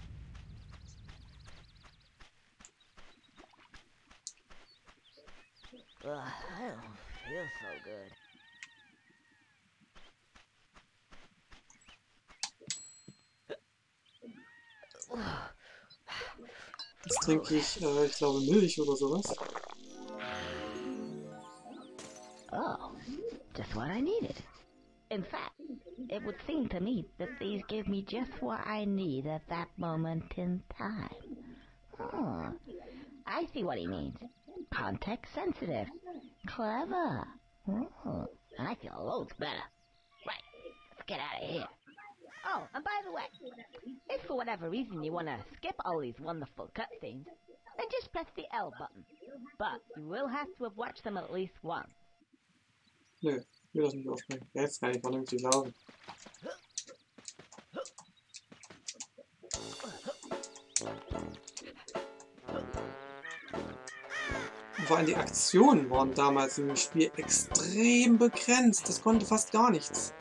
Ugh, I don't feel so good. Jetzt trinke ich, äh, ich glaube, Milch oder sowas. Oh, just what I needed. In fact, it would seem to me that these give me just what I need at that moment in time. Oh, I see what he means. Context sensitive. Clever. Oh, I feel loads better. Right, let's get out of here. Oh, and by the way, if for whatever reason you want to skip all these wonderful cutscenes, then just press the L button. But you will have to have watched them at least once. Nö, ich will das nicht aussprechen. Jetzt kann ich vernünftig laufen. Und vor allem die Aktionen waren damals im Spiel extrem begrenzt. Das konnte fast gar nichts.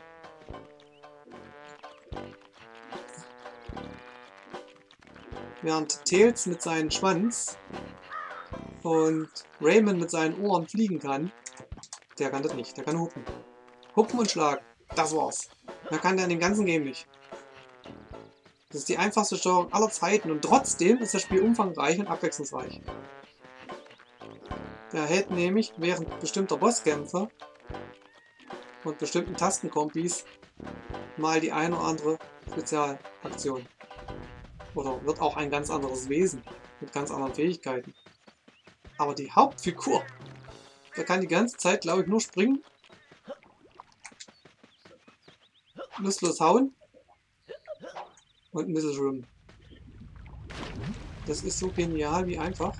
Während Tails mit seinem Schwanz und Raymond mit seinen Ohren fliegen kann, der kann das nicht. Der kann hupen. Hupen und schlagen. Das war's. Mehr kann der in dem ganzen Game nicht. Das ist die einfachste Steuerung aller Zeiten und trotzdem ist das Spiel umfangreich und abwechslungsreich. Der hält nämlich während bestimmter Bosskämpfe und bestimmten Tastenkombis mal die eine oder andere Spezialaktion. Oder wird auch ein ganz anderes Wesen mit ganz anderen Fähigkeiten. Aber die Hauptfigur, der kann die ganze Zeit, glaube ich, nur springen, lustlos hauen und ein bisschen schwimmen. Das ist so genial wie einfach.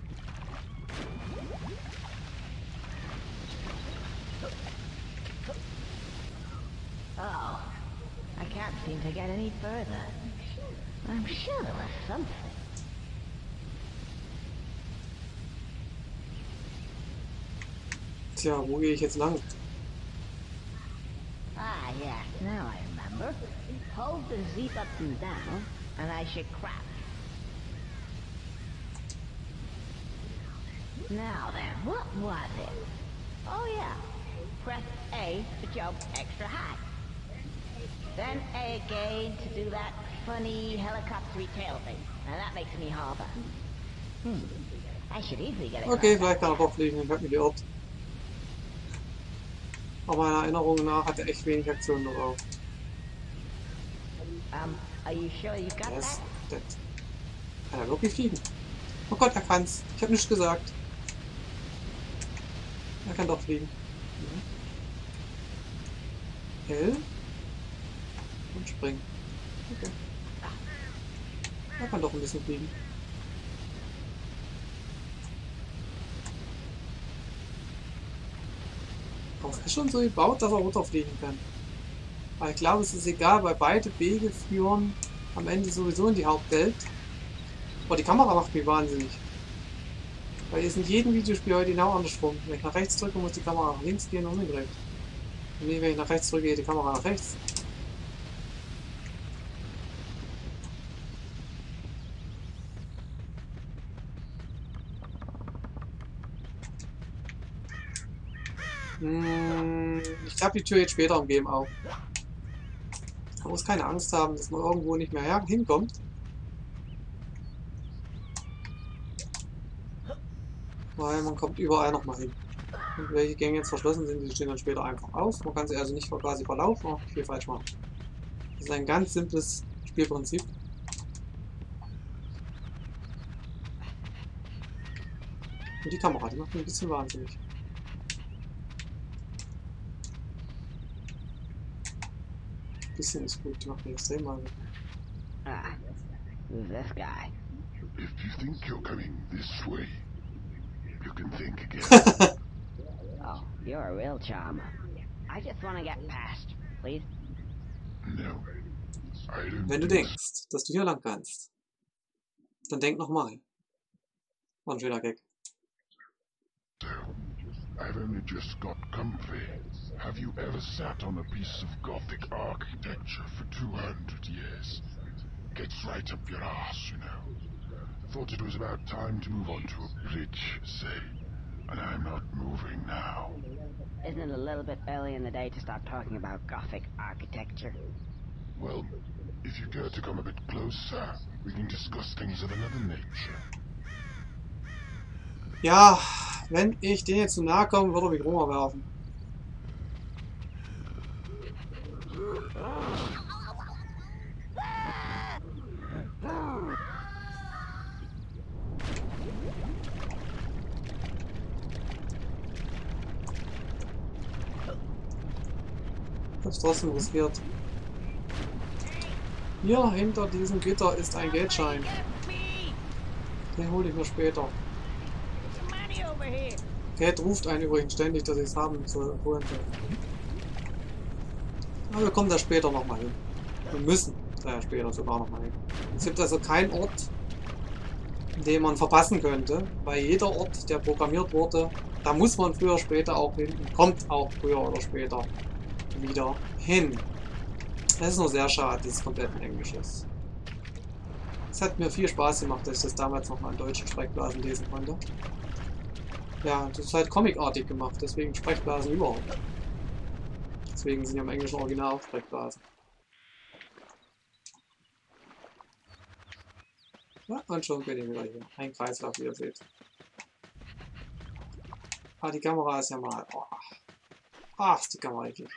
Oh, I can't seem to get any further. I'm sure there was something. Tja, wo gehe ich jetzt lang? Ah, yes, now I remember. Hold the Z button down, and I should crouch. Now then, what was it? Oh yeah, press A to jump extra high. Then A again to do that funny helicopter tail thing. Now that makes me hover. Hmm, I should easily get it. Okay, vielleicht kann er doch fliegen, ich hab mich geirrt. Aber meiner Erinnerung nach hat er echt wenig Aktionen drauf. Um, are you sure you got Yes, that? that. Kann er wirklich fliegen? Oh Gott, er kann's. Ich habe nichts gesagt. Er kann doch fliegen. Mhm. L. Und springen. Okay. Er kann doch ein bisschen fliegen. Aber es ist schon so gebaut, dass er runterfliegen kann. Aber ich glaube, es ist egal, weil beide Wege führen am Ende sowieso in die Hauptwelt. Aber die Kamera macht mich wahnsinnig. Weil es in jedem Videospiel heute genau andersrum. Wenn ich nach rechts drücke, muss die Kamera nach links gehen und umgedreht. Und nee, wenn ich nach rechts drücke, geht die Kamera nach rechts. Hm, ich glaube, die Tür geht später im Game auf. Man muss keine Angst haben, dass man irgendwo nicht mehr hinkommt. Weil man kommt überall nochmal hin. Und welche Gänge jetzt verschlossen sind, die stehen dann später einfach auf. Man kann sie also nicht quasi verlaufen, auch viel falsch machen. Das ist ein ganz simples Spielprinzip. Und die Kamera, die macht mich ein bisschen wahnsinnig. Ein bisschen ist gut, die macht mich extrem wahnsinnig. Ah, who's this guy? If you think you're coming this way, you can think again. Oh, you're a real charmer. I just want to get past, please. No, I don't Wenn du think denkst, dass du hier lang kannst, dann denk nochmal. War ein schöner Gag. so. I've only just got comfy. Have you ever sat on a piece of Gothic architecture for two hundred years? Gets right up your ass, you know. Thought it was about time to move on to a bridge, say. And I'm not moving now. Isn't it a little bit early in the day to start talking about Gothic architecture? Well, if you care to come a bit closer, we can discuss things of another nature. Ja, wenn ich den jetzt zu nahe komme, würde er mich rumwerfen. Ich hab's trotzdem riskiert. Hier hinter diesem Gitter ist ein Geldschein. Den hole ich mir später. Geld ruft einen übrigens ständig, dass ich es haben soll. Aber wir kommen da später nochmal hin. Wir müssen da später sogar nochmal hin. Es gibt also keinen Ort, den man verpassen könnte, weil jeder Ort, der programmiert wurde, da muss man früher oder später auch hin und kommt auch früher oder später wieder hin. Das ist nur sehr schade, dass es komplett in Englisch ist. Es hat mir viel Spaß gemacht, dass ich das damals noch mal in deutschen Sprechblasen lesen konnte. Ja, das ist halt comicartig gemacht, deswegen Sprechblasen überhaupt. Deswegen sind ja im englischen Original auch Sprechblasen. Ja, und schon bin ich wieder hier. Ein Kreislauf, wie ihr seht. Ah, die Kamera ist ja mal... Oh. Ach, ist die Kamera eklig.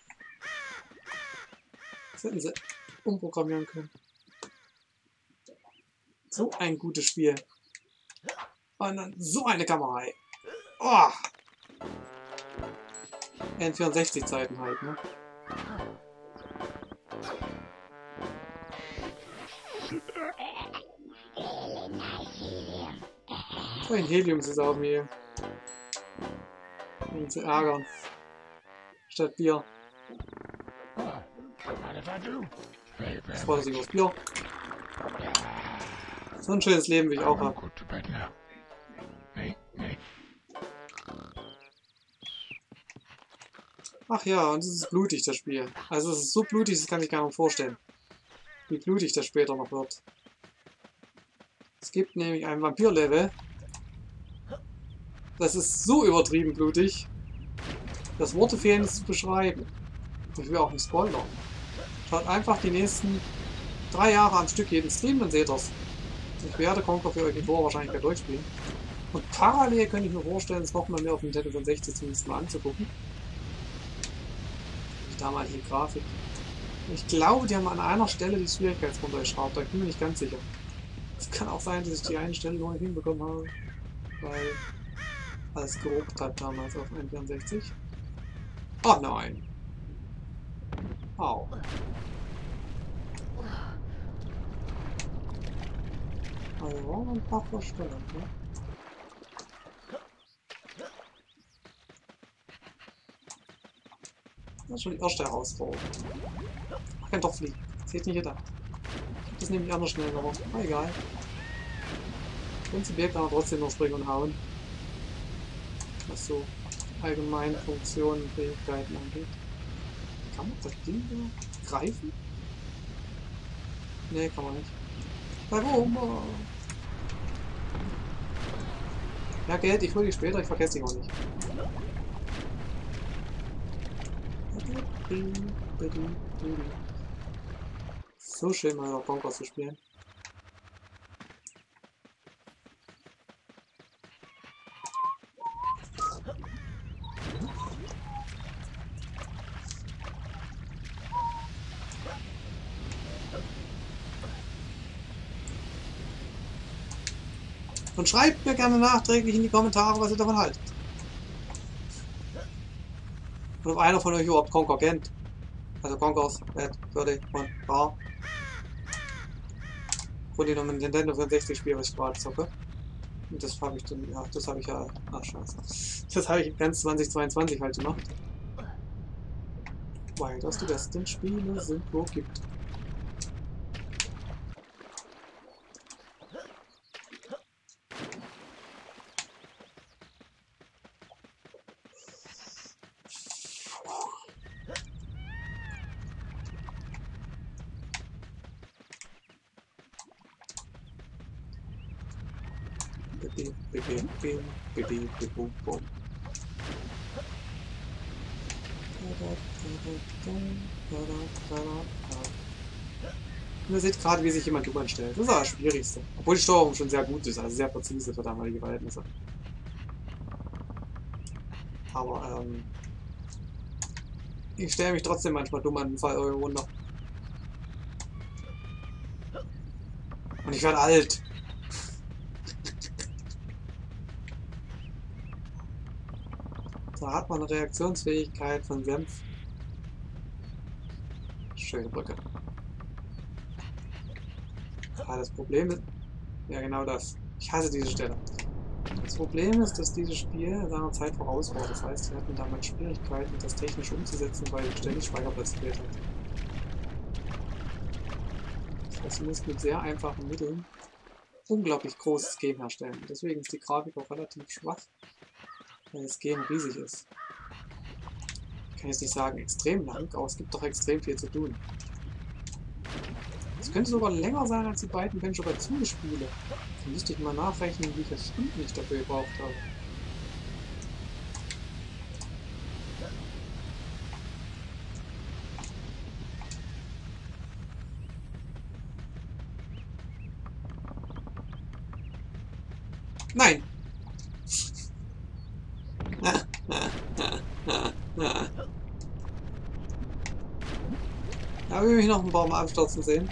Das hätten sie umprogrammieren können. So ein gutes Spiel. Und dann so eine Kamera, ey. Oh. N vierundsechzig Zeiten halt, ne? So ein Helium ist es auch mir. Um zu ärgern. Statt Bier. Ich freue mich aufs Bier. So ein schönes Leben will ich auch haben. Ach ja, und es ist blutig, das Spiel. Also es ist so blutig, das kann ich gar nicht vorstellen. Wie blutig das später noch wird. Es gibt nämlich ein Vampir-Level. Das ist so übertrieben blutig, dass Worte fehlen, es zu beschreiben. Ich will auch nicht spoilern. Schaut einfach die nächsten drei Jahre am Stück jeden Stream, dann seht ihr's. Ich werde Conker für euch die Tor wahrscheinlich gleich durchspielen. Und parallel könnte ich mir vorstellen, es nochmal mehr auf Nintendo fünfundsechzig zumindest mal anzugucken. Die damalige Grafik. Ich glaube, die haben an einer Stelle die Schwierigkeitsgrund geschraubt, da bin ich mir nicht ganz sicher. Es kann auch sein, dass ich die eine Stelle nur hinbekommen habe, weil alles geruckt hat damals auf N vierundsechzig. Oh nein! Au. Also war ein paar Vorstellungen, ne? Das ist schon die erste Herausforderung. Ach, kann doch fliegen. Das hätte ich nicht gedacht. Das nehme ich anders schnell, aber na, egal. Prinzipiell kann man trotzdem noch springen und hauen. Was so allgemeine Funktionen und Fähigkeiten angeht. Kann man das Ding da greifen? Nee, kann man nicht. Warum? Ja, Geld, ich hole die später, ich vergesse die auch nicht. So schön mal auf Conquer zu spielen. Und schreibt mir gerne nachträglich in die Kommentare, was ihr davon haltet. Und ob einer von euch überhaupt Conquer kennt. Also Conquers, Bad, Birdie und Bar. Und die noch mit Nintendo vierundsechzig spiele, was ich gerade zocke. Und das habe ich dann, ja, das habe ich ja, ach scheiße. Das habe ich ganz zweitausendzweiundzwanzig halt gemacht. Weil das die besten Spiele sind, wo es gibt. Und ihr seht gerade, wie sich jemand drüber stellt. Das ist das Schwierigste. Obwohl die Steuerung schon sehr gut ist, also sehr präzise für damalige Verhältnisse. Aber ähm, ich stelle mich trotzdem manchmal dumm an den Fall irgendwo runter. Und ich werde alt. Da hat man eine Reaktionsfähigkeit von Senf. Schöne Brücke. Ah, das Problem ist... Ja, genau das. Ich hasse diese Stelle. Das Problem ist, dass dieses Spiel seiner Zeit voraus war. Das heißt, wir hatten damals Schwierigkeiten, das technisch umzusetzen, weil ständig Speicherplatz gefehlt hat. Das heißt, wir mussten mit sehr einfachen Mitteln unglaublich großes Game herstellen. Deswegen ist die Grafik auch relativ schwach, weil das Game riesig ist. Ich kann jetzt nicht sagen extrem lang, aber es gibt doch extrem viel zu tun. Es könnte sogar länger sein als die beiden Banjo-Kazooie-Spiele. Dann müsste ich mal nachrechnen, wie viele Stunden ich dafür gebraucht habe. Nein! Da will ich noch einen Baum abstürzen sehen.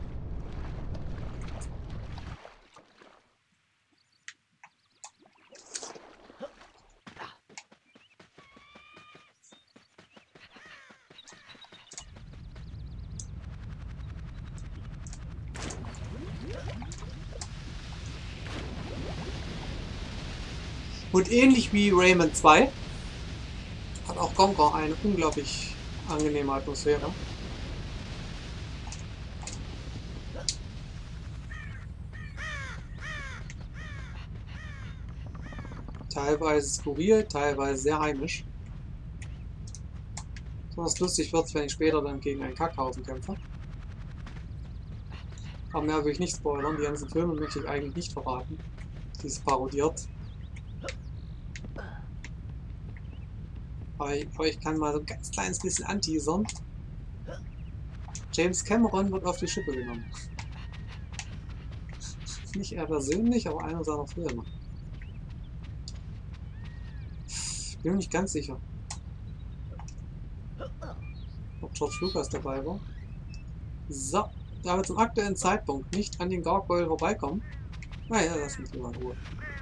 Und ähnlich wie Rayman zwei hat auch Conquer eine unglaublich angenehme Atmosphäre. Teilweise skurril, teilweise sehr heimisch. Besonders lustig wird es, wenn ich später dann gegen einen Kackhaufen kämpfe. Aber mehr will ich nicht spoilern, die ganzen Filme möchte ich eigentlich nicht verraten, die es parodiert. Aber ich, aber ich kann mal so ein ganz kleines bisschen anteasern. James Cameron wird auf die Schippe genommen. Nicht er persönlich, aber einer seiner Filme. Bin mir nicht ganz sicher, ob George Lucas dabei war. So, aber zum aktuellen Zeitpunkt nicht an den Gargoyle vorbeikommen. Naja, lass mich lieber in Ruhe.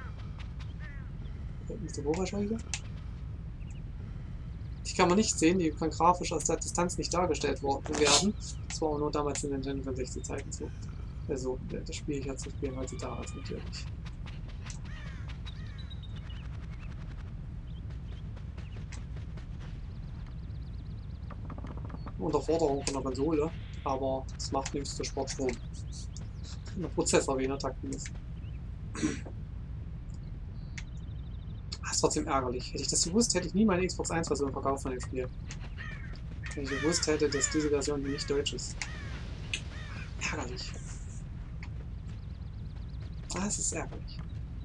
Ist der wo wahrscheinlich? Die kann man nicht sehen, die kann grafisch aus der Distanz nicht dargestellt werden. Das war auch nur damals in den Nintendo fünfundsechzig Zeiten so. Also, das spiele ich jetzt zu spielen heutzutage als natürlich. Unterforderung von der Konsole, aber es macht nichts zur Sportstrom. Der Prozessor weniger takten muss. Das ist trotzdem ärgerlich. Hätte ich das gewusst, hätte ich nie meine Xbox eins Version verkauft von dem Spiel. Wenn ich gewusst hätte, dass diese Version nicht deutsch ist. Ärgerlich. Das ist ärgerlich.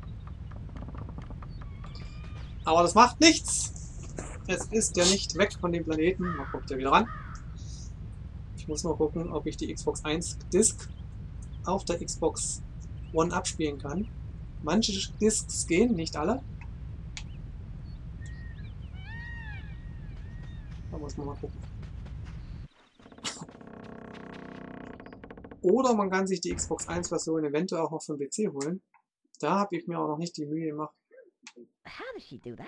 Aber das macht nichts. Es ist ja nicht weg von dem Planeten. Man kommt ja wieder ran. Ich muss mal gucken, ob ich die Xbox eins Disc auf der Xbox One abspielen kann. Manche Discs gehen, nicht alle. Da muss man mal gucken. Oder man kann sich die Xbox eins Version eventuell auch noch vom P C holen. Da habe ich mir auch noch nicht die Mühe gemacht. How does she do that?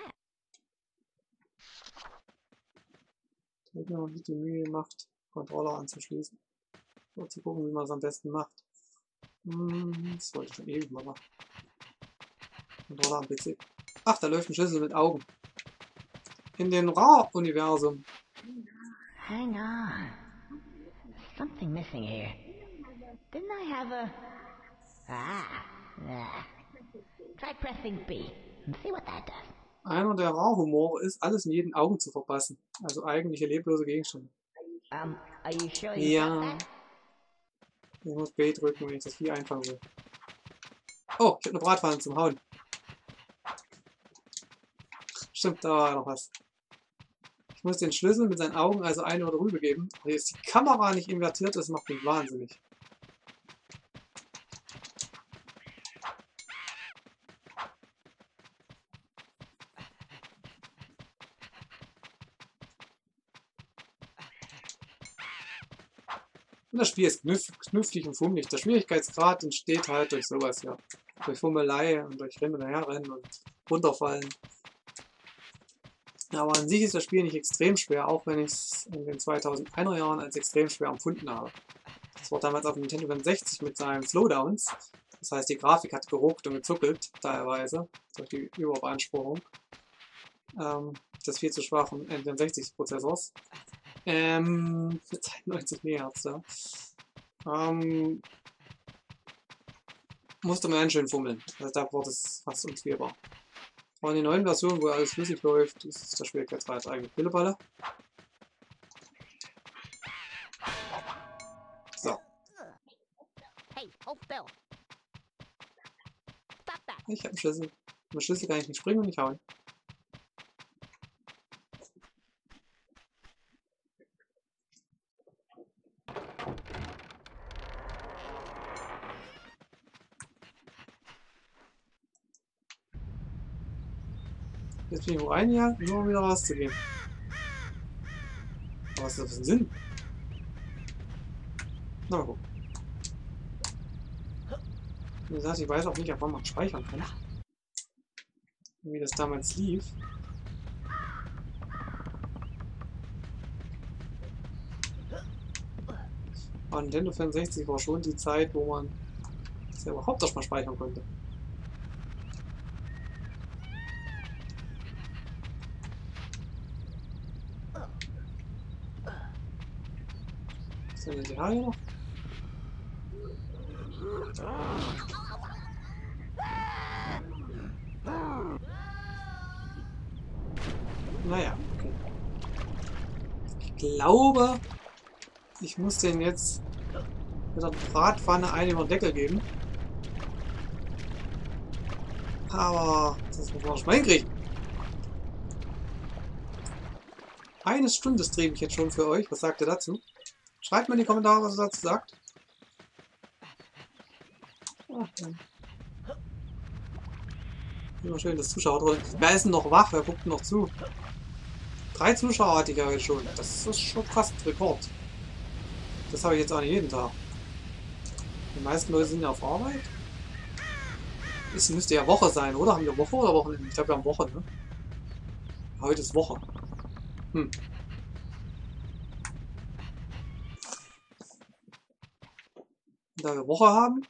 Da habe ich mir noch nicht die Mühe gemacht, Controller anzuschließen. So zu gucken, wie man es am besten macht. Hm, das wollte ich schon ewig mal machen. Controller am P C. Ach, da läuft ein Schlüssel mit Augen. In dem Ra-Universum. Hang on. Something missing here. Didn't I have a... Ah, ah. Try pressing B and see what that does. Einer der Ra-Humore ist, alles in jeden Augen zu verpassen. Also eigentliche leblose Gegenstände. Um, are you sure you Ja. got that? Ich muss B drücken, wenn ich das Vieh einfangen will. Oh, ich habe eine Bratpfanne zum Hauen. Stimmt, da war noch was. Ich muss den Schlüssel mit seinen Augen also ein oder rüber geben. Hier ist die Kamera nicht invertiert, das macht mich wahnsinnig. Und das Spiel ist kniff, knifflig und fummelig. Der Schwierigkeitsgrad entsteht halt durch sowas, ja. Durch Fummelei und durch Rennen und Herrennen und runterfallen. Aber an sich ist das Spiel nicht extrem schwer, auch wenn ich es in den zweitausendeiner Jahren als extrem schwer empfunden habe. Das war damals auf dem Nintendo fünfundsechzig mit seinen Slowdowns. Das heißt, die Grafik hat geruckt und gezuckelt, teilweise, durch die Überbeanspruchung ähm, des viel zu schwachen N vierundsechzig Prozessors. Ähm, mit neunzig Megahertz, ja. Ähm, musste man ganz schön fummeln. Also da war das fast unspielbar. Aber in den neuen Versionen, wo alles flüssig läuft, ist der Schwierigkeitsgrad eigentlich Pillepalle. So. Hey, hold still. Stop that. Ich habe einen Schlüssel. Mit Schlüssel kann ich nicht springen und nicht hauen. Jetzt bin ich wo reingegangen, nur um wieder rauszugehen. Aber was ist das für ein Sinn? Na, mal gucken. Wie gesagt, ich weiß auch nicht, ab wann man speichern kann. Wie das damals lief. Aber Nintendo fünfundsechzig war schon die Zeit, wo man das ja überhaupt erst mal speichern konnte. Was ist denn die Haare noch? Naja, okay. Ich glaube, ich muss den jetzt mit der Bratpfanne einen über den Deckel geben. Aber das muss man schon mal hinkriegen. Eine Stunde streame ich jetzt schon für euch. Was sagt ihr dazu? Schreibt mir in die Kommentare, was ihr dazu sagt. Ach, immer schön, das Zuschauer drin. Wer ist denn noch wach? Wer guckt noch zu? Drei Zuschauer hatte ich ja jetzt schon. Das ist schon fast ein Rekord. Das habe ich jetzt auch nicht jeden Tag. Die meisten Leute sind ja auf Arbeit. Es müsste ja Woche sein, oder? Haben wir Woche oder Wochenende? Ich glaube, wir haben Woche, ne? Heute ist Woche. Hm. Da wir Woche haben,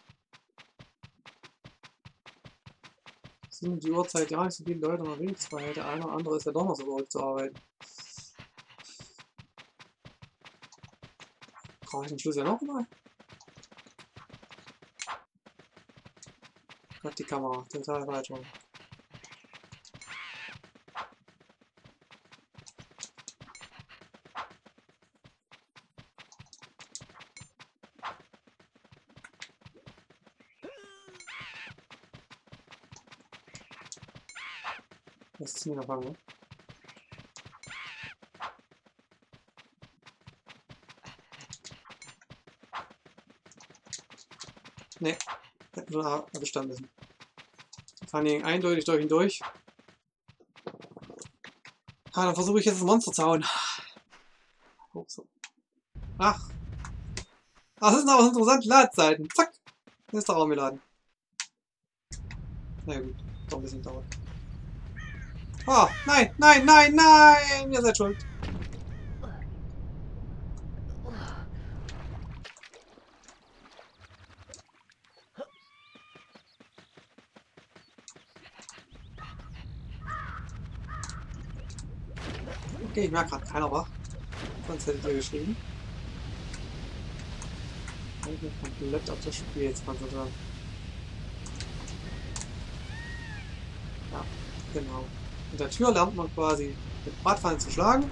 sind um die Uhrzeit ja nicht so viele Leute unterwegs, weil der eine oder andere ist ja doch noch so verrückt zu arbeiten. Brauche ich den Schluss ja noch mal? Hat die Kamera total falsch rum. Das ist mir noch fangen, ne? Ne, hätten wir abgestanden müssen. Fahren hier eindeutig durch ihn durch. Ah, dann versuche ich jetzt das Monster zu hauen. Oh, so. Ach. Ach, das sind aber interessante Ladezeiten. Zack. Dann ist der Raum geladen. Na ja, gut, doch ein bisschen dauert. Oh, nein, nein, nein, nein! Ihr seid schuld. Okay, ich merke gerade, keiner wach. Sonst hättet ihr geschrieben. Ich bin komplett auf das Spiel jetzt konzentrieren. Ja, genau. In der Tür lernt man quasi mit Bratpfannen zu schlagen.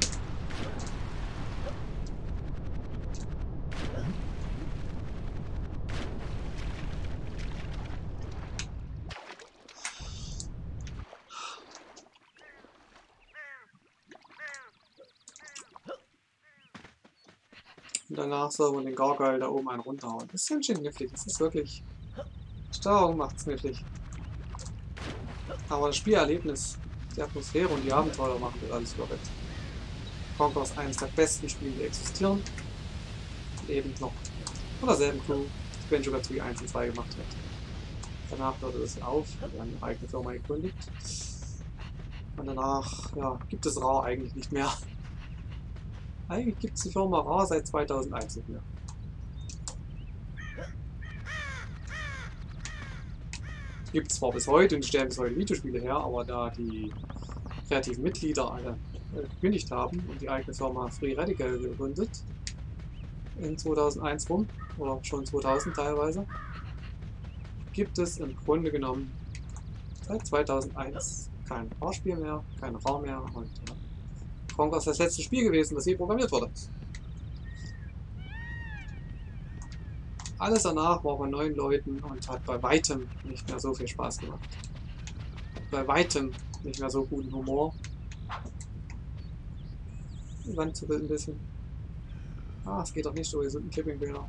Und danach soll man den Gargoyle da oben einen runterhauen. Das ist ganz schön knifflig. Das ist wirklich... Steuerung macht es knifflig. Aber das Spielerlebnis, die Atmosphäre und die Abenteuer machen das alles korrekt. Conker ist eines der besten Spiele, die existieren. Und eben noch von derselben Crew, die Banjo-Kazooie eins und zwei gemacht hat. Danach hörte das auf, und eine eigene Firma gegründet. Und danach ja, gibt es Ra eigentlich nicht mehr. Eigentlich gibt es die Firma Ra seit zweitausendeins nicht mehr. Gibt es zwar bis heute und stellen bis heute Videospiele her, aber da die kreativen Mitglieder alle äh, gekündigt haben und die eigene Firma Free Radical gegründet, in zweitausendeins rum, oder schon zweitausend teilweise, gibt es im Grunde genommen seit zweitausendeins kein Ra-Spiel mehr, kein Ra mehr und ja, Conker ist das letzte Spiel gewesen, das je programmiert wurde. Alles danach war bei neuen Leuten und hat bei weitem nicht mehr so viel Spaß gemacht. Bei weitem nicht mehr so guten Humor. Die Wand zu ein bisschen. Ah, es geht doch nicht so, wir sind ein Clipping-Fehler.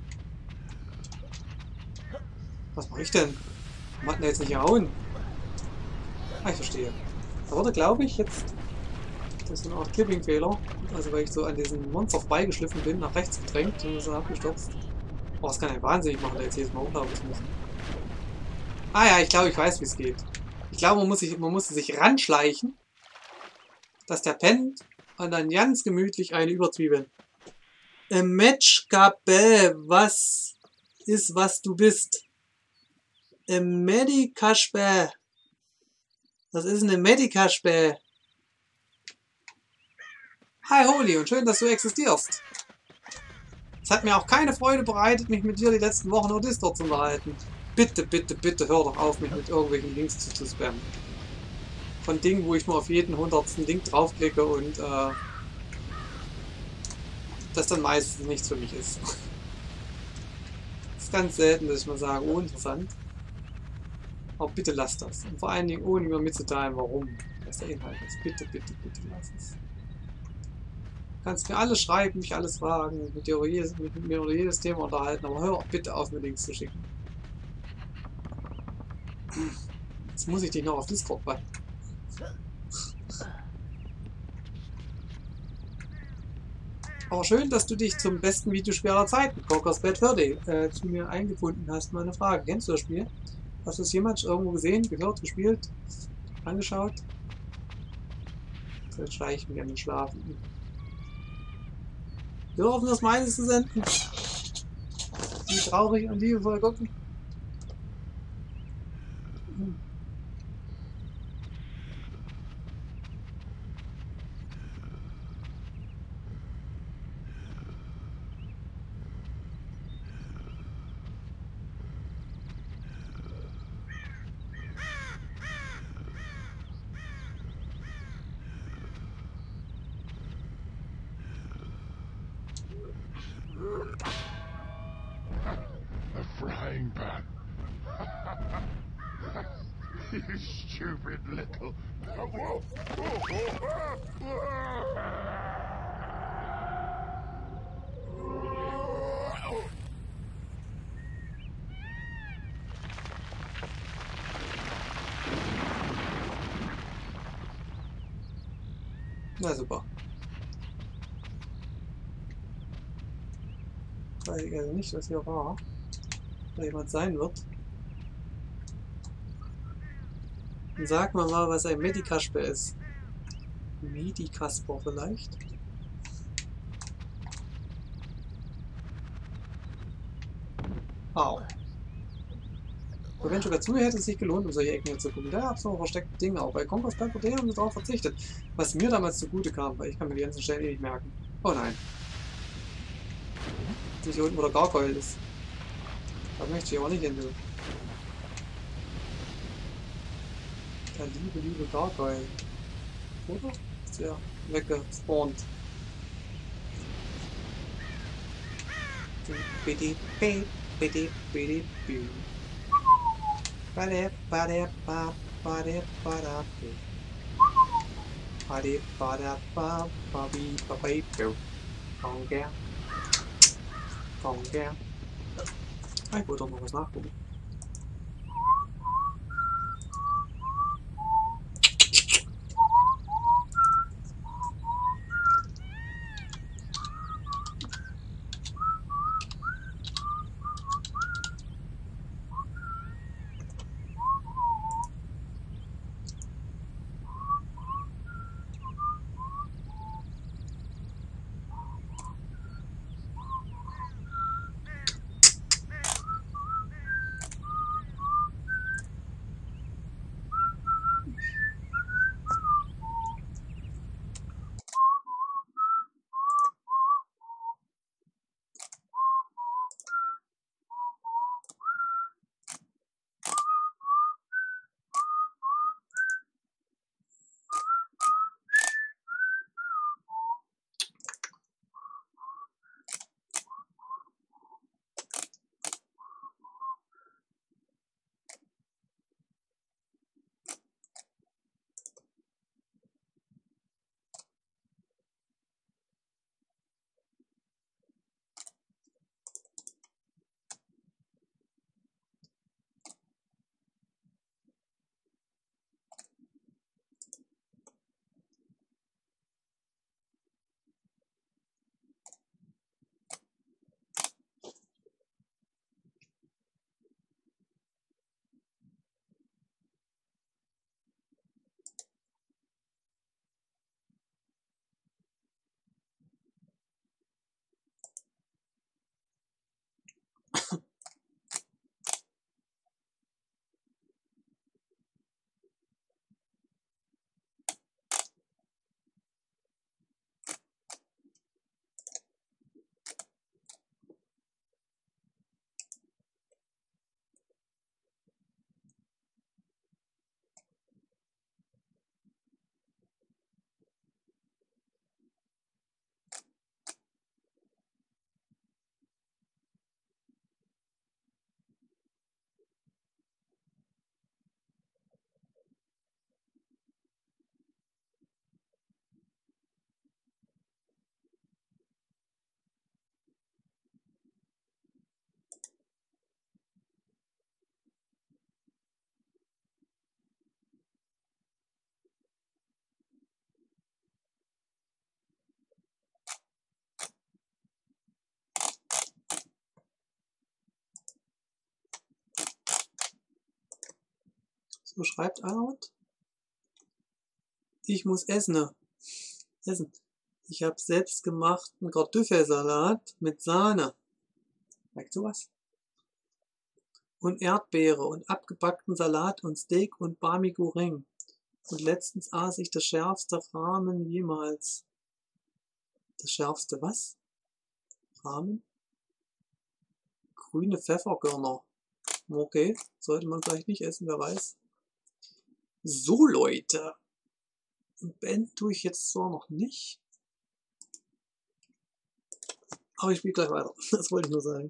Was mache ich denn? Warum hat denn jetzt nicht gehauen? Ah, ich verstehe. Da wurde, glaube ich, jetzt... Das ist eine Art Clipping-Fehler. Also weil ich so an diesen Monster vorbeigeschliffen bin, nach rechts gedrängt und ist dann abgestürzt. Oh, das kann ja wahnsinnig machen, da jetzt jedes Mal hochlaufen zu müssen. Ah ja, ich glaube, ich weiß, wie es geht. Ich glaube, man muss sich, man muss sich ranschleichen, dass der pennt und dann ganz gemütlich eine überzwiebeln. Im Match Gabe, was ist, was du bist? Im Medikaspe. Was ist eine Medikaspe? Hi Holy und schön, dass du existierst. Es hat mir auch keine Freude bereitet, mich mit dir die letzten Wochen nur Discord zu unterhalten. Bitte, bitte, bitte hör doch auf, mich mit irgendwelchen Links zu, zu spammen. Von Dingen, wo ich nur auf jeden hundertsten Link draufklicke und äh, das dann meistens nichts für mich ist. Es ist ganz selten, dass ich mal sage, oh interessant. Aber bitte lass das. Und vor allen Dingen ohne mir mitzuteilen, warum. Was der Inhalt ist. Bitte, bitte, bitte lass es. Du kannst mir alles schreiben, mich alles fragen, mit dir über jedes, mit mir über jedes Thema unterhalten, aber hör auch bitte auf, mir Links zu schicken. Jetzt muss ich dich noch auf Discord bannen. Aber schön, dass du dich zum besten Videospiel aller Zeiten, Conker's Bad Fur Day, äh, zu mir eingefunden hast. Mal eine Frage. Kennst du das Spiel? Hast du es jemals irgendwo gesehen, gehört, gespielt, angeschaut? Jetzt schleiche ich mich an den Schlafen. Wir hoffen, das meines zu senden. Die traurig und liebevoll gucken. Hm. A frying pan. You stupid little... Na super. Weiß ich also nicht, was hier war. Da jemand sein wird. Sag mal mal, was ein Medikasper ist. Medikasper vielleicht? Au. Aber wenn sogar zu, hätte es sich gelohnt, um solche Ecken hier zu gucken. Da gab es noch versteckte Dinge. Auch bei Conker's Bad Fur Day haben wir darauf verzichtet. Was mir damals zugute kam, weil ich kann mir die ganzen Stellen eh nicht merken. Oh nein. Nicht hier unten, wo der Gargoyle ist. Da möchte ich aber nicht hin. Der liebe, liebe Gargoyle. Oder? Ist der weggespawnt. Bitte, bitte, bitte, bitte, bitte. Bade, bade, ba, bade, bada, bi. Bade, bada, ba, ba, bi, ba, bi, bi. Komm her. Komm her. Ah, ich wollte doch noch was nachgucken. So schreibt einer was. Ich muss essen. Essen. Ich habe selbstgemachten Kartoffelsalat mit Sahne. Schmeckt sowas? Und Erdbeere und abgebackten Salat und Steak und Bami Goreng. Und letztens aß ich das schärfste Ramen jemals. Das schärfste was? Ramen? Grüne Pfefferkörner. Okay, sollte man vielleicht nicht essen, wer weiß. So Leute. Ben tue ich jetzt zwar noch nicht. Aber ich spiele gleich weiter. Das wollte ich nur sagen.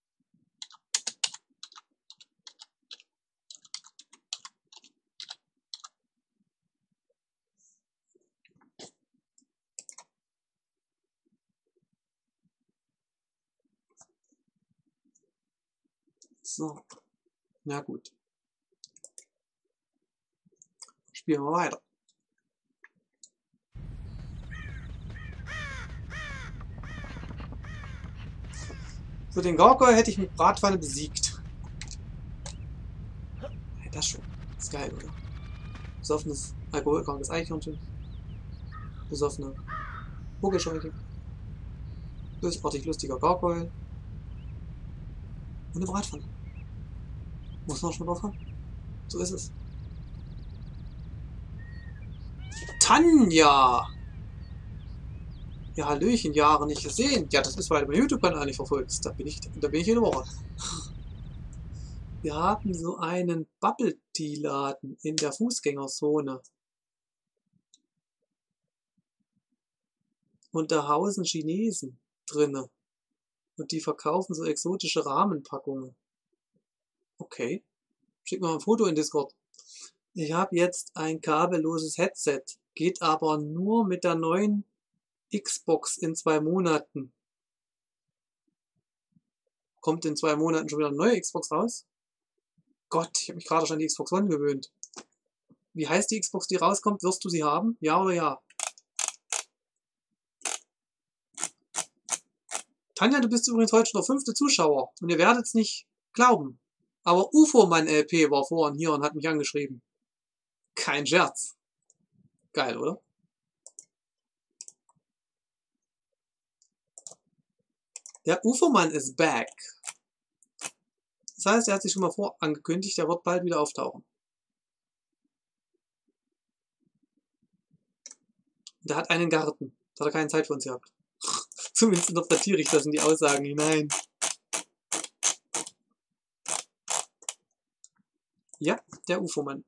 So. Na gut. Spielen wir weiter. So, den Gargoyle hätte ich mit Bratpfanne besiegt. Ja, das schon. Das ist geil, oder? Besoffenes, alkoholkrankes Eichhörnchen. Besoffene Vogelscheuche. Bösartig lustiger Gargoyle. Und eine Bratpfanne. Muss man schon drauf haben. So ist es. Tanja! Ja, Hallöchen, Jahre nicht gesehen. Ja, das ist, weil du meinen YouTube-Kanal nicht verfolgst. Da bin ich, da bin ich jede Woche. Wir haben so einen Bubble-Tea-Laden in der Fußgängerzone. Und da hausen Chinesen drinne. Und die verkaufen so exotische Rahmenpackungen. Okay. Schick mir mal ein Foto in Discord. Ich habe jetzt ein kabelloses Headset. Geht aber nur mit der neuen Xbox in zwei Monaten. Kommt in zwei Monaten schon wieder eine neue Xbox raus? Gott, ich habe mich gerade schon an die Xbox One gewöhnt. Wie heißt die Xbox, die rauskommt? Wirst du sie haben? Ja oder ja? Tanja, du bist übrigens heute schon der fünfte Zuschauer. Und ihr werdet es nicht glauben. Aber UFO-Mann-L P war vorhin hier und hat mich angeschrieben. Kein Scherz. Geil, oder? Der UFO-Mann ist back. Das heißt, er hat sich schon mal vorangekündigt, er wird bald wieder auftauchen. Der hat einen Garten. Da hat er keine Zeit für uns gehabt. Zumindest interpretiere ich das in die Aussagen hinein. Ja, der UFO-Mann.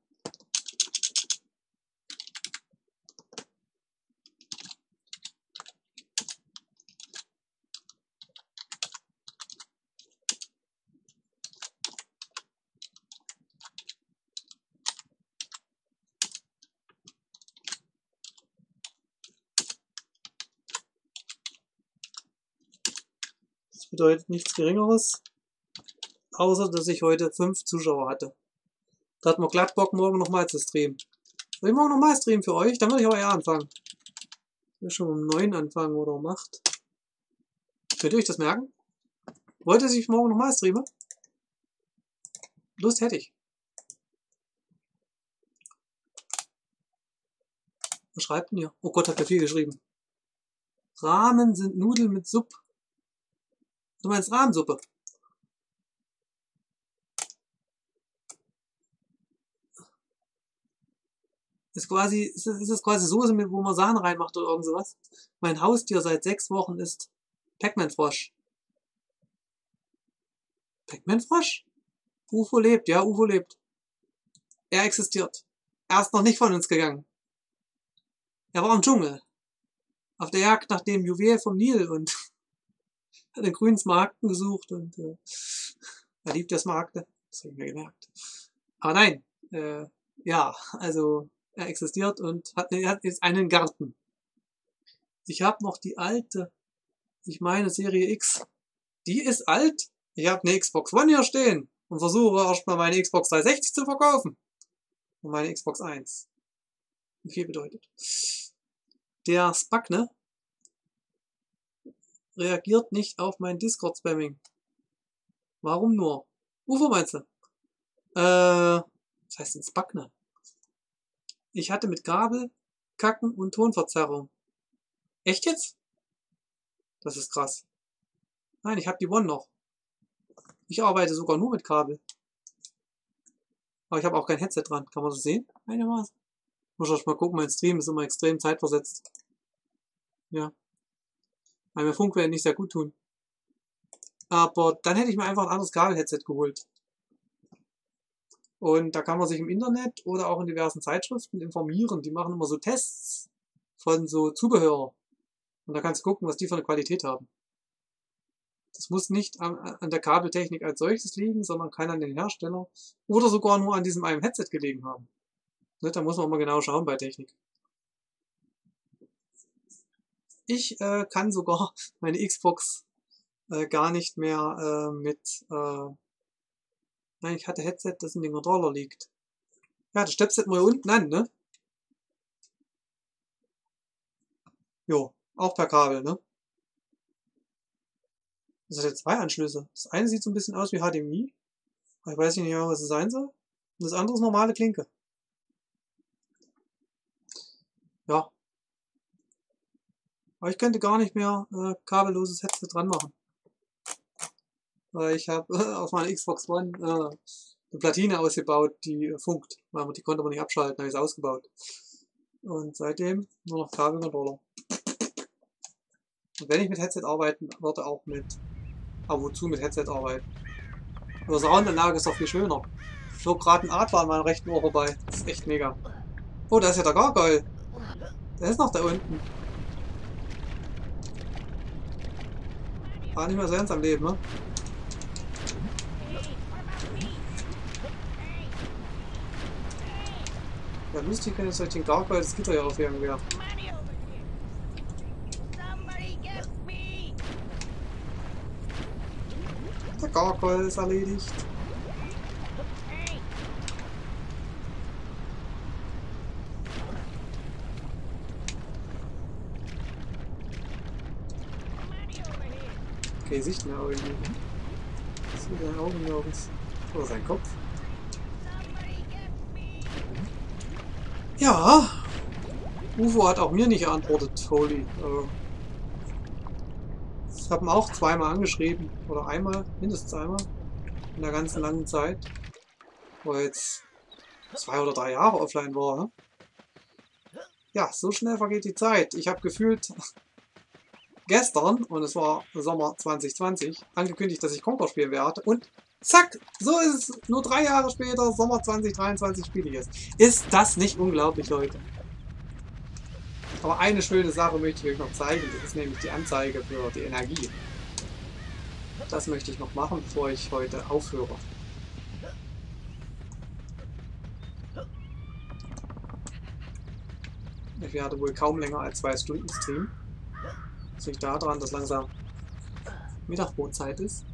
Das bedeutet nichts Geringeres, außer dass ich heute fünf Zuschauer hatte. Da hat man glatt Bock, morgen nochmal zu streamen. Soll ich morgen nochmal streamen für euch? Dann würde ich aber eher anfangen. Ich will schon um neun anfangen oder um acht. Könnt ihr euch das merken? Wollt ihr, dass ich morgen nochmal streame? Lust hätte ich. Was schreibt denn hier? Oh Gott, hat er viel geschrieben. Ramen sind Nudeln mit Suppe. Du meinst Rahmensuppe? Ist quasi, ist es, ist es quasi Soße, mit, wo man Sahne reinmacht oder irgend sowas? Mein Haustier seit sechs Wochen ist Pac-Man-Frosch. Pac-Man-Frosch? UFO lebt, ja, UFO lebt. Er existiert. Er ist noch nicht von uns gegangen. Er war im Dschungel. Auf der Jagd nach dem Juwel vom Nil und hat den grünen Smaragden gesucht und äh, er liebt der Smaragde. Das habe ich mir gemerkt. Aber nein, äh, ja, also er existiert und hat, er hat jetzt einen Garten. Ich habe noch die alte, ich meine Serie X. Die ist alt. Ich habe eine Xbox One hier stehen und versuche erstmal meine Xbox dreihundertsechzig zu verkaufen. Und meine Xbox eins. Wie viel bedeutet. Der Spackne reagiert nicht auf mein Discord-Spamming. Warum nur? UFO meinst du? Äh, Was heißt ins Backne? Ich hatte mit Kabel, Kacken und Tonverzerrung. Echt jetzt? Das ist krass. Nein, ich habe die One noch. Ich arbeite sogar nur mit Kabel. Aber ich habe auch kein Headset dran. Kann man das sehen? Einigermaßen. Muss ich mal gucken, mein Stream ist immer extrem zeitversetzt. Ja. Weil mir Funkwellen nicht sehr gut tun. Aber dann hätte ich mir einfach ein anderes Kabel-Headset geholt. Und da kann man sich im Internet oder auch in diversen Zeitschriften informieren. Die machen immer so Tests von so Zubehör. Und da kannst du gucken, was die für eine Qualität haben. Das muss nicht an, an der Kabeltechnik als solches liegen, sondern kann an den Hersteller oder sogar nur an diesem einen Headset gelegen haben. Ne, da muss man immer genau schauen bei Technik. Ich äh, kann sogar meine Xbox äh, gar nicht mehr äh, mit... Äh, nein, ich hatte Headset, das in den Controller liegt. Ja, das stöpselt man hier unten an, ne? Jo, auch per Kabel, ne? Das hat jetzt zwei Anschlüsse. Das eine sieht so ein bisschen aus wie H D M I. Aber ich weiß nicht genau, was es sein soll. Und das andere ist normale Klinke. Ja. Aber ich könnte gar nicht mehr äh, kabelloses Headset dran machen. Weil ich habe äh, auf meiner Xbox One äh, eine Platine ausgebaut, die äh, funkt. Weil die konnte man nicht abschalten, habe ich es ausgebaut. Und seitdem nur noch Kabelcontroller. Und wenn ich mit Headset arbeiten würde, auch mit... Aber wozu mit Headset arbeiten? Aber Soundanlage ist doch viel schöner. So gerade ein Adler an meinem rechten Ohr vorbei. Das ist echt mega. Oh, da ist ja der Gargoyle. Der ist noch da unten. War nicht mehr so ernst am Leben, ne? Ja, lustig, wenn jetzt durch den Gargoyle das Gitter hier aufheben wäre. Der Gargoyle ist erledigt. Okay, Sicht mehr irgendwie. Was ist mit seinen Augen nirgends? Oder sein Kopf? Ja. U F O hat auch mir nicht geantwortet, Holy. Ich habe ihn auch zweimal angeschrieben. Oder einmal, mindestens einmal. In der ganzen langen Zeit. Wo er jetzt zwei oder drei Jahre offline war. Ne? Ja, so schnell vergeht die Zeit. Ich habe gefühlt gestern, und es war Sommer zwanzig zwanzig, angekündigt, dass ich Conquer spielen werde. Und zack, so ist es. Nur drei Jahre später, Sommer zwanzig dreiundzwanzig, spiele ich es. Ist das nicht unglaublich, Leute? Aber eine schöne Sache möchte ich euch noch zeigen. Das ist nämlich die Anzeige für die Energie. Das möchte ich noch machen, bevor ich heute aufhöre. Ich werde wohl kaum länger als zwei Stunden streamen. Das liegt daran, dass langsam Mittagbrotzeit ist.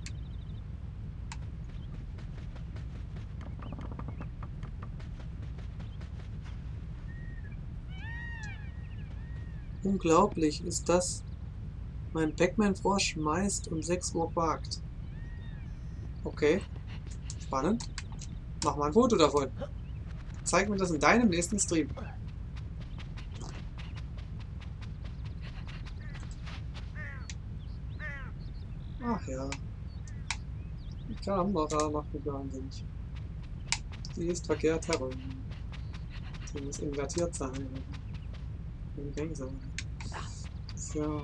Unglaublich ist das. Mein Pac-Man-Frosch meist um sechs Uhr quakt. Okay. Spannend. Mach mal ein Foto davon. Zeig mir das in deinem nächsten Stream. Ach ja. Die Kamera macht mich wahnsinnig. Sie ist verkehrt herum. Sie muss invertiert sein. Im Gang sein. So.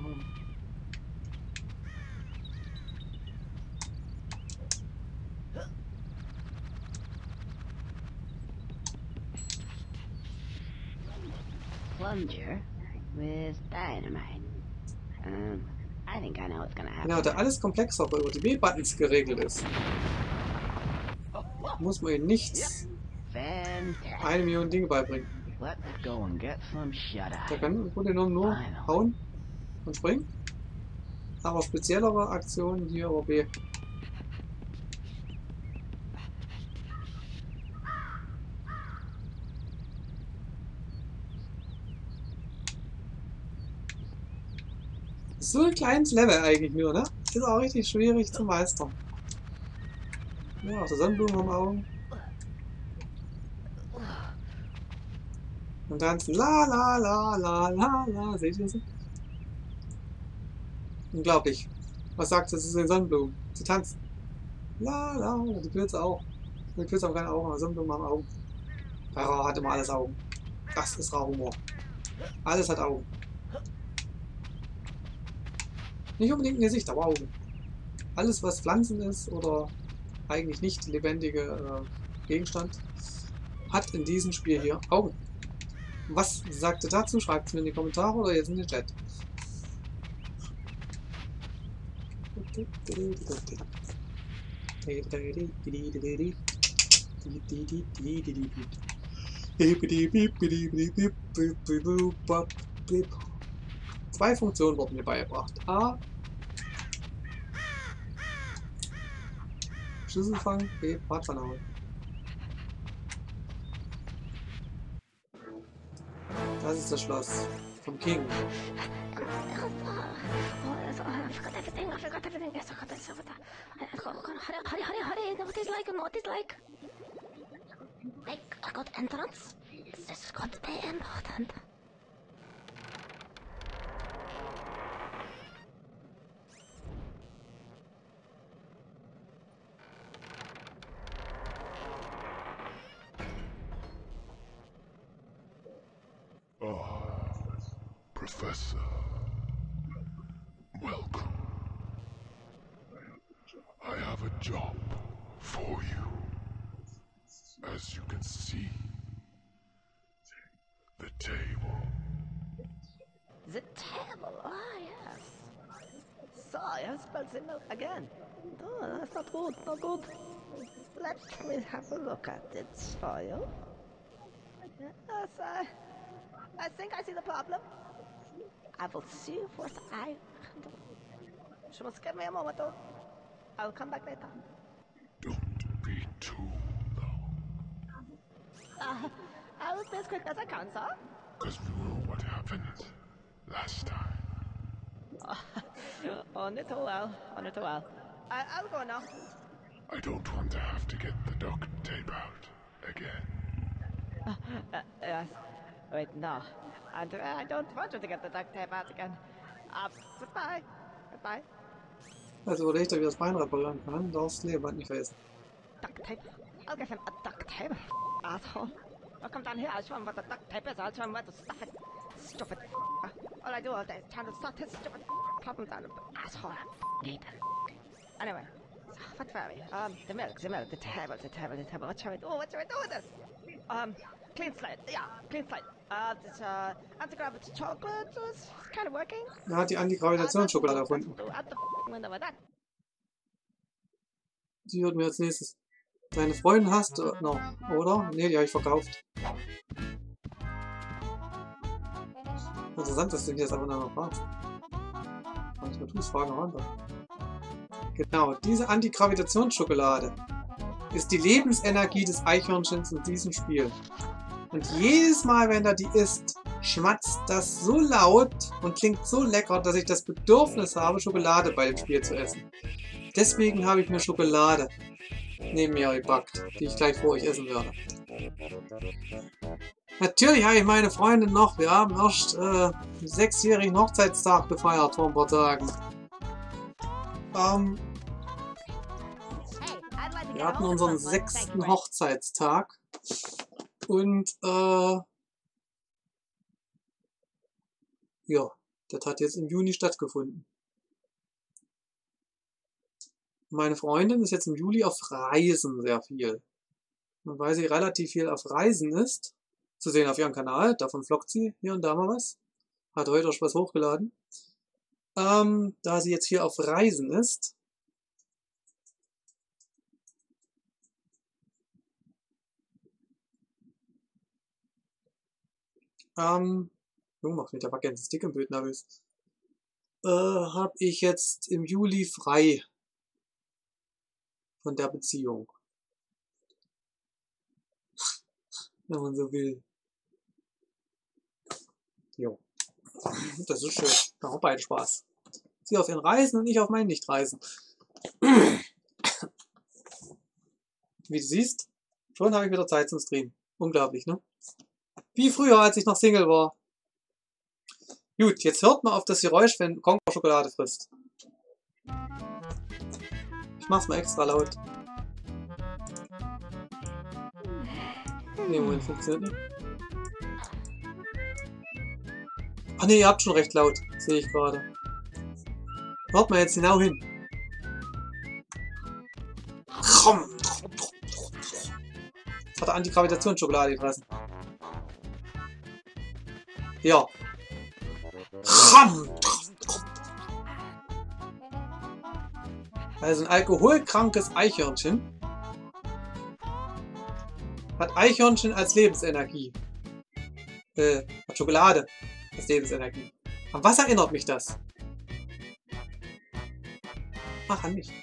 Plunger with dynamite. Um, I think I know what's gonna happen. Genau, da alles komplexer über die B-Buttons geregelt ist. Muss man ihnen nichts eine Million Dinge beibringen. Der kann im Grunde genommen nur hauen und springen. Aber speziellere Aktionen hier über B. So ein kleines Level eigentlich nur, ne? Ist auch richtig schwierig zu meistern. Ja, auch der Sonnenblumen am Augen. Und tanzen. La la la la la la. Seht ihr das? Unglaublich. Was sagt sie zu den Sonnenblumen? Sie tanzen. La la. Die Pilze auch. Die Pilze haben keine Augen, aber Sonnenblumen haben Augen. Ra hat immer alles Augen. Das ist Ra-Humor. Alles hat Augen. Nicht unbedingt ein Gesicht, aber Augen. Alles, was Pflanzen ist oder eigentlich nicht lebendige äh, Gegenstand, hat in diesem Spiel hier Augen. Was sagt ihr dazu? Schreibt es mir in die Kommentare oder jetzt in den Chat. Zwei Funktionen wurden mir beigebracht. A. Schlüssel fangen, B. Bratpfanne hauen. Das ist das Schloss vom King. Like a good entrance. This could be important. Ah, Professor. Welcome. I have a job for you. As you can see, the table. The table, ah yes. So, I have spilled the milk again. Oh, that's not good, not good. Let me have a look at it for you. Yes, I, I think I see the problem. I will see what I can do. Just give me a moment though. I'll come back later. Don't be too long. Uh, I will be as quick as I can, sir. Because we know what happened last time. Only too well, only too well. I, I'll go now. I don't want to have to get the duct tape out again. Uh, uh, yes. Wait, no. I, do, I don't want you to get the duct tape out again. Uh, goodbye. Goodbye. Also überlegt euch, wie das Bein reparieren kann. Darfst Leben nicht vergessen. Duct tape? I'll give him a duct tape. Asshole. I'll come down here, I'll show him what the duct tape is. I'll show him where to stuff it. Stupid. Uh, all I do all day is trying to sort his stupid problems out of asshole. Need. Anyway. So, what were we? Um, the milk, the milk, the table, the table, the table. What shall we do? What shall we do with this? Um, clean slate. Yeah, clean slate. Uh, this, uh, anti-gravity chocolate is kind of working. Er hat die Antigravitationsschokolade erfunden. Die wird mir als nächstes. Deine Freundin hast du noch, oder? Ne, die habe ich verkauft. Interessant, dass du mich jetzt einfach noch fragst. Manchmal tust Fragen runter. Genau, diese Antigravitationsschokolade ist die Lebensenergie des Eichhörnchens in diesem Spiel. Und jedes Mal, wenn er die isst, schmatzt das so laut und klingt so lecker, dass ich das Bedürfnis habe, Schokolade bei dem Spiel zu essen. Deswegen habe ich mir Schokolade neben mir gepackt, die ich gleich vor euch essen werde. Natürlich habe ich meine Freundin noch. Wir haben erst äh, den sechsjährigen Hochzeitstag gefeiert vor ein paar Tagen. Ähm, wir hatten unseren sechsten Hochzeitstag. Und äh, ja, das hat jetzt im Juni stattgefunden. Meine Freundin ist jetzt im Juli auf Reisen sehr viel. Und weil sie relativ viel auf Reisen ist, zu sehen auf ihrem Kanal, davon vloggt sie hier und da mal was, hat heute auch schon was hochgeladen, ähm, da sie jetzt hier auf Reisen ist, ähm, oh, macht mich der vergessene Stick im Bild nervös, äh, habe ich jetzt im Juli frei von der Beziehung. Wenn man so will. Jo. Das ist schön. Da haben beide Spaß. Sie auf ihren Reisen und ich auf meinen Nichtreisen. Wie du siehst, schon habe ich wieder Zeit zum Streamen. Unglaublich, ne? Wie früher, als ich noch Single war. Gut, jetzt hört mal auf das Geräusch, wenn Conker Schokolade frisst. Ich mach's mal extra laut. Ne, Moment, funktioniert nicht. Ach ne, ihr habt schon recht laut, sehe ich gerade. Hört mal jetzt genau hin. Das hat er Antigravitationsschokolade gefressen. Ja. Also ein alkoholkrankes Eichhörnchen hat Eichhörnchen als Lebensenergie. Äh, hat Schokolade als Lebensenergie. An was erinnert mich das? Ach, an mich.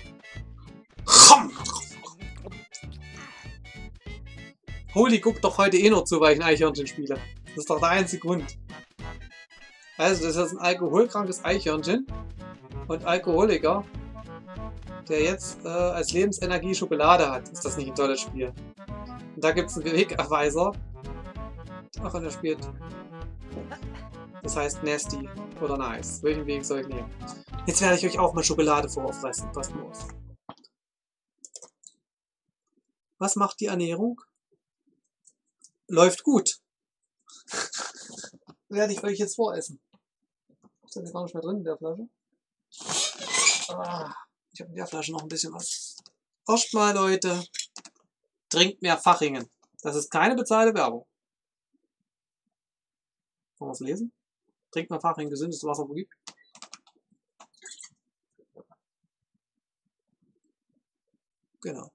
Holy guckt doch heute eh nur zu, weil ich ein Eichhörnchen spiele. Das ist doch der einzige Grund. Also, das ist ein alkoholkrankes Eichhörnchen und Alkoholiker, der jetzt äh, als Lebensenergie Schokolade hat. Ist das nicht ein tolles Spiel? Und da gibt es einen Wegweiser. Ach, und er spielt. Das heißt Nasty oder Nice. Welchen Weg soll ich nehmen? Jetzt werde ich euch auch mal Schokolade vorauffressen. Passt mal auf. Was macht die Ernährung? Läuft gut. Werde ich euch jetzt voressen. Ist ja gar nicht mehr drin in der Flasche. Ah, ich habe in der Flasche noch ein bisschen was. Erstmal, Leute, trinkt mehr Fachingen. Das ist keine bezahlte Werbung. Wollen wir es lesen? Trinkt mehr Fachingen, gesündeste Wasser wo gibt. Genau.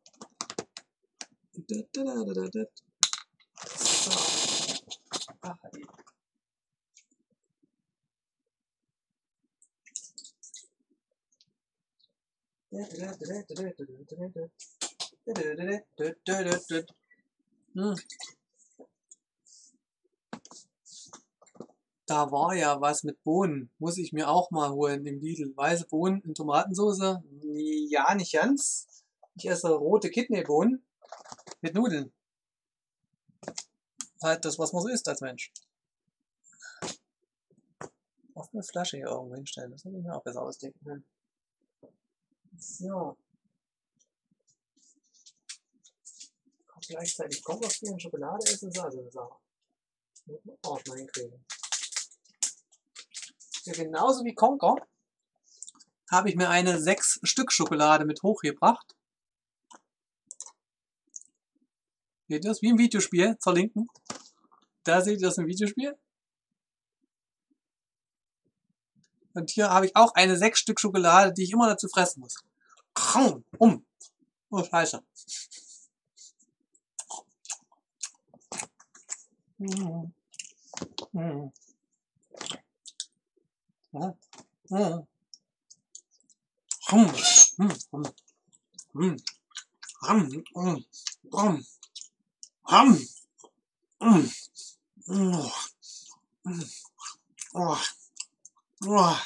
So. Ach, hm. Da war ja was mit Bohnen. Muss ich mir auch mal holen im Lidl. Weiße Bohnen in Tomatensauce? Ja, nicht ganz. Ich esse rote Kidneybohnen mit Nudeln. Halt das, was man so isst als Mensch. Auf eine Flasche hier irgendwo hinstellen. Das hätte ich mir auch besser ausdenken können. So. Gleichzeitig Conker spielen und Schokolade essen ist also eine Sache. Muss man auch mal hinkriegen. Ja, genauso wie Conker habe ich mir eine sechs Stück Schokolade mit hochgebracht. Seht ihr das? Wie im Videospiel zur Linken. Da seht ihr das im Videospiel. Und hier habe ich auch eine sechs Stück Schokolade, die ich immer dazu fressen muss. Um. Oh, scheiße. Mm. Mm. Mm. Mm. Hum. Mm. Mm. Hum. Mm. Hum. Hum. Mm. Mm. Oh. Oh.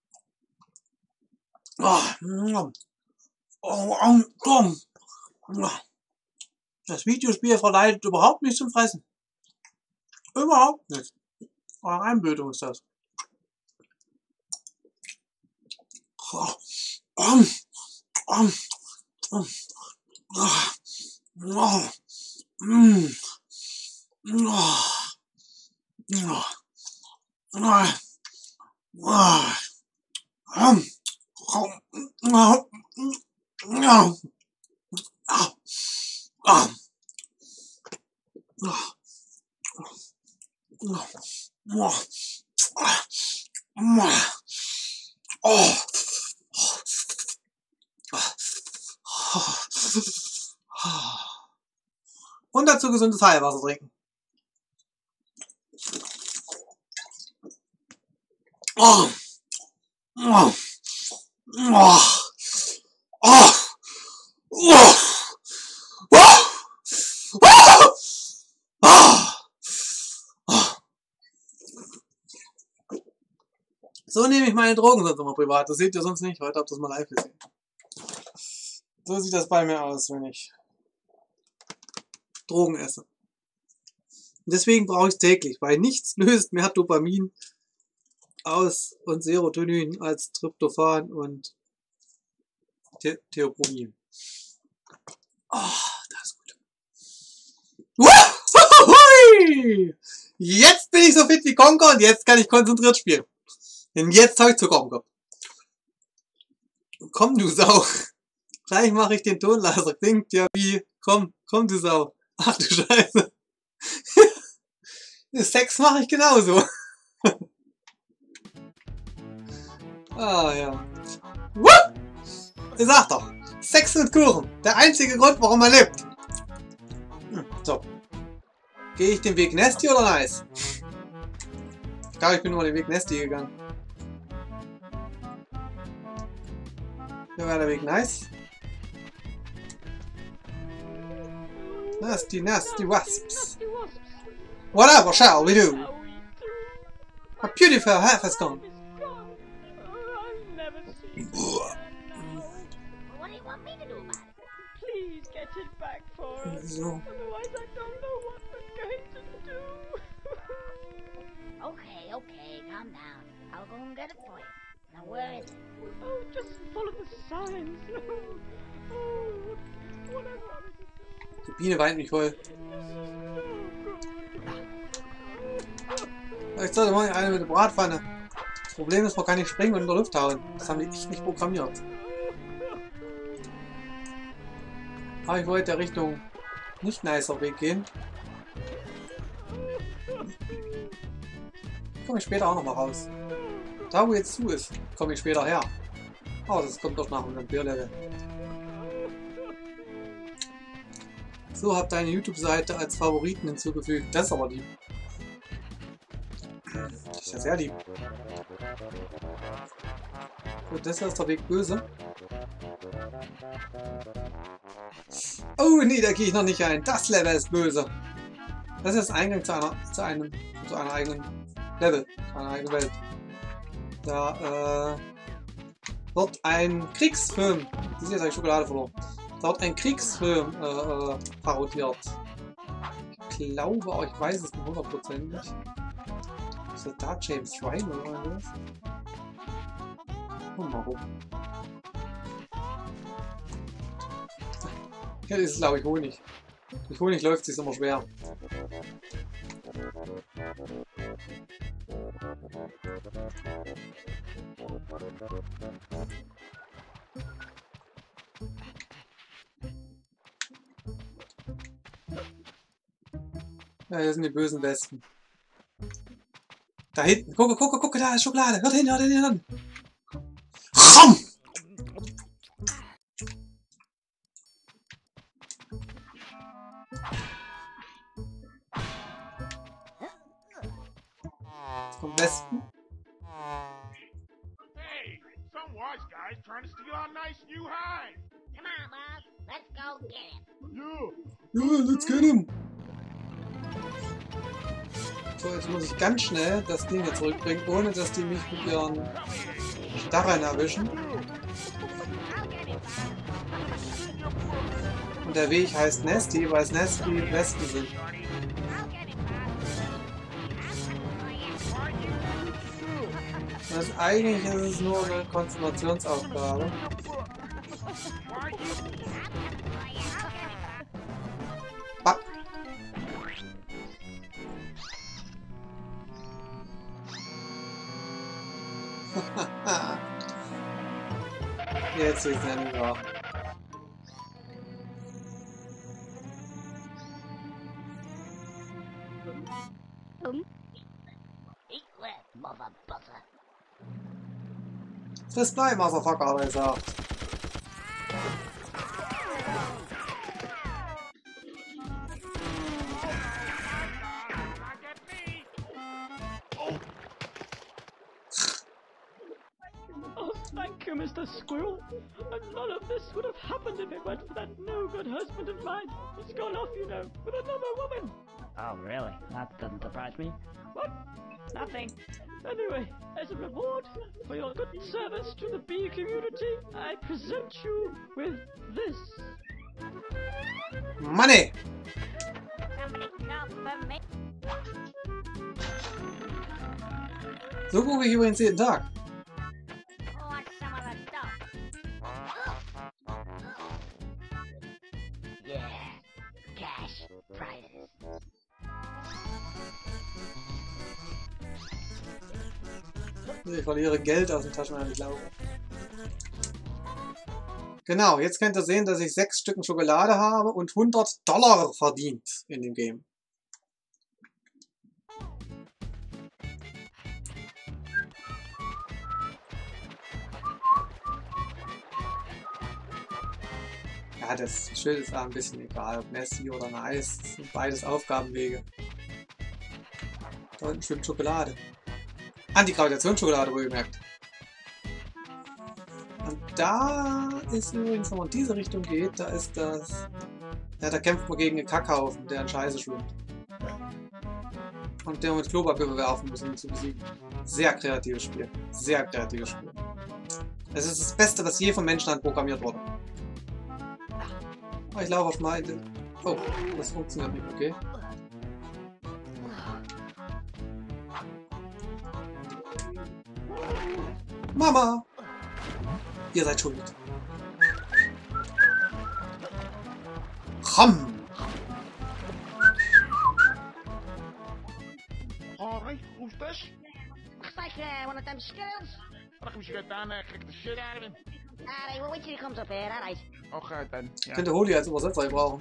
Oh. Oh. Oh. Das Videospiel verleitet überhaupt nicht zum Fressen. Überhaupt nicht. Aber Einbildung ist das. Oh. Oh. Oh. Oh. Oh. Mm. Oh. Oh. Oh. Oh. Um. Oh. Oh. Oh. Oh. Oh. Und dazu gesundes Heilwasser trinken. Oh. Oh. Oh. Oh. Oh. So nehme ich meine Drogen sonst immer privat. Das seht ihr sonst nicht. Heute habt ihr das mal live gesehen. So sieht das bei mir aus, wenn ich Drogen esse. Deswegen brauche ich es täglich, weil nichts löst mehr Dopamin aus und Serotonin als Tryptophan und The Theobromin. Oh, das ist gut. Woohoo! Jetzt bin ich so fit wie Conker und jetzt kann ich konzentriert spielen. Denn jetzt habe ich Zucker im Kopf. Komm, du Sau. Gleich mache ich den Ton leiser. Klingt ja wie, komm, komm, du Sau. Ach du Scheiße. Sex mache ich genauso. Ah ja. Woo! Ich sag doch, Sex und Kuchen. Der einzige Grund, warum man lebt. Hm, so. Gehe ich den Weg Nasty oder Nice? Ich glaube, ich bin nur den Weg Nasty gegangen. Hier war der Weg Nice. Nasty, nasty wasps. Whatever shall we do? A beautiful half has gone. What do you want me to do about it? Please get it back for us. So. Otherwise I don't know what we're going to do. Okay, okay, calm down. I'll go and get it for you. Now where is it? Oh, just follow the signs. Oh, whatever. Die Biene weint mich voll. Ich sollte mal eine mit der Bratpfanne. Das Problem ist, man kann nicht springen und in der Luft hauen. Das haben die echt nicht programmiert. Aber ich wollte der Richtung nicht nicer Weg gehen. Komme ich später auch noch mal raus. Da wo jetzt zu ist, komme ich später her. Aber das kommt doch nach einem Bierlevel. So, hab deine YouTube-Seite als Favoriten hinzugefügt. Das ist aber lieb. Das ist ja sehr lieb. Gut, das ist der Weg böse. Oh nee, da gehe ich noch nicht ein. Das Level ist böse. Das ist Eingang zu einer, zu einem, zu einer eigenen Level, zu einer eigenen Welt. Da äh, wird ein Kriegsfilm. Das ist jetzt eine Schokolade verloren. Da wird ein Kriegsfilm äh, äh, parodiert. Ich glaube, aber ich weiß es nicht hundertprozentig. Ist das da James Ryan oder was? Oh, mal gucken. Hier ist es, glaube ich, Honig. Durch Honig läuft es immer schwer. Ja, hier sind die bösen Wespen. Da hinten, gucke, gucke, gucke, da ist Schokolade. Hört hin, hört hin, hört hin. Ram! Vom Wespen. Hey, some wise guy's trying to steal our nice new hive. Come on, boss. Let's go get him. Yeah. Ja, let's get him. So, jetzt muss ich ganz schnell das Ding hier zurückbringen, ohne dass die mich mit ihren Starren erwischen. Und der Weg heißt Nasty, weil es Nasty Wespen sind. Das ist, eigentlich ist es nur eine Konzentrationsaufgabe. Ah. Jetzt ist es nicht wahr. Um. Eat less, motherfucker. Das bleibt, Motherfucker, hat er gesagt. Thank you, Mister Squirrel. And none of this would have happened if it weren't for that no-good husband of mine who's gone off, you know, with another woman. Oh, really? That doesn't surprise me. What? Nothing. Anyway, as a reward for your good service to the bee community, I present you with this. Money! Somebody call for me. So gucke ich übrigens jeden Tag. Want some of the stuff? Yeah, cash prizes. Ich verliere Geld aus den Taschen, wenn ich glaube. Genau, jetzt könnt ihr sehen, dass ich sechs Stücken Schokolade habe und hundert Dollar verdient in dem Game. Ja, das Schild ist auch ein bisschen egal, ob Nessie oder Nice, das sind beides Aufgabenwege. Da unten schwimmt Schokolade. Antigravitationsschokolade, wohlgemerkt. Und da ist übrigens, wenn man in diese Richtung geht, da ist das... Ja, da kämpft man gegen einen Kackhaufen, der in Scheiße schwimmt. Und der mit Klopapier bewerfen muss, um ihn zu besiegen. Sehr kreatives Spiel. Sehr kreatives Spiel. Es ist das Beste, was je vom Menschenhand programmiert wurde. Oh, ich laufe auf meine... Oh, das funktioniert nicht, okay. Mama! Ihr seid schuld. Ram! Alright, who's this? Looks like uh, one of them Skittles. Look, we should get down there and kick the shit out of him. Alright, well, wait till he comes up here, alright. Okay, then. Ich könnte Holy als Übersetzer brauchen.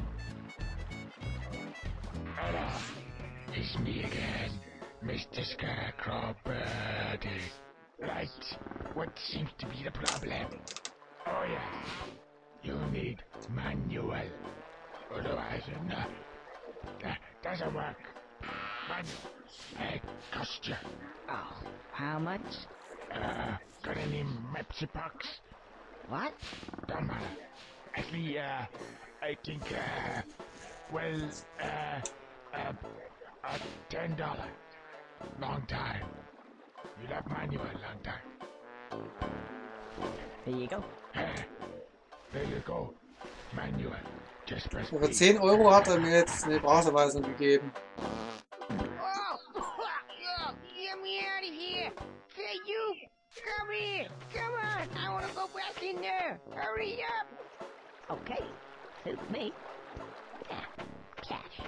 Hello. It's me again, Mister Scarecrow Birdie. Right, what seems to be the problem? Oh yeah, you need manual. Otherwise, no, that doesn't work. Manual, it cost you. Oh, how much? Uh, got any Mepsi Pucks? What? Don't matter. Actually, uh, I think, uh, well, uh, uh, uh, ten dollar. Long time. You love manual long time. There you go. There you go. Manual. Just press Für B. zehn Euro hat er mir jetzt eine Browserweisung gegeben. Oh, get me out of here! Hey, you! Come here! Come on! I want to go back in there! Hurry up! Okay, suits me. Yeah, cash.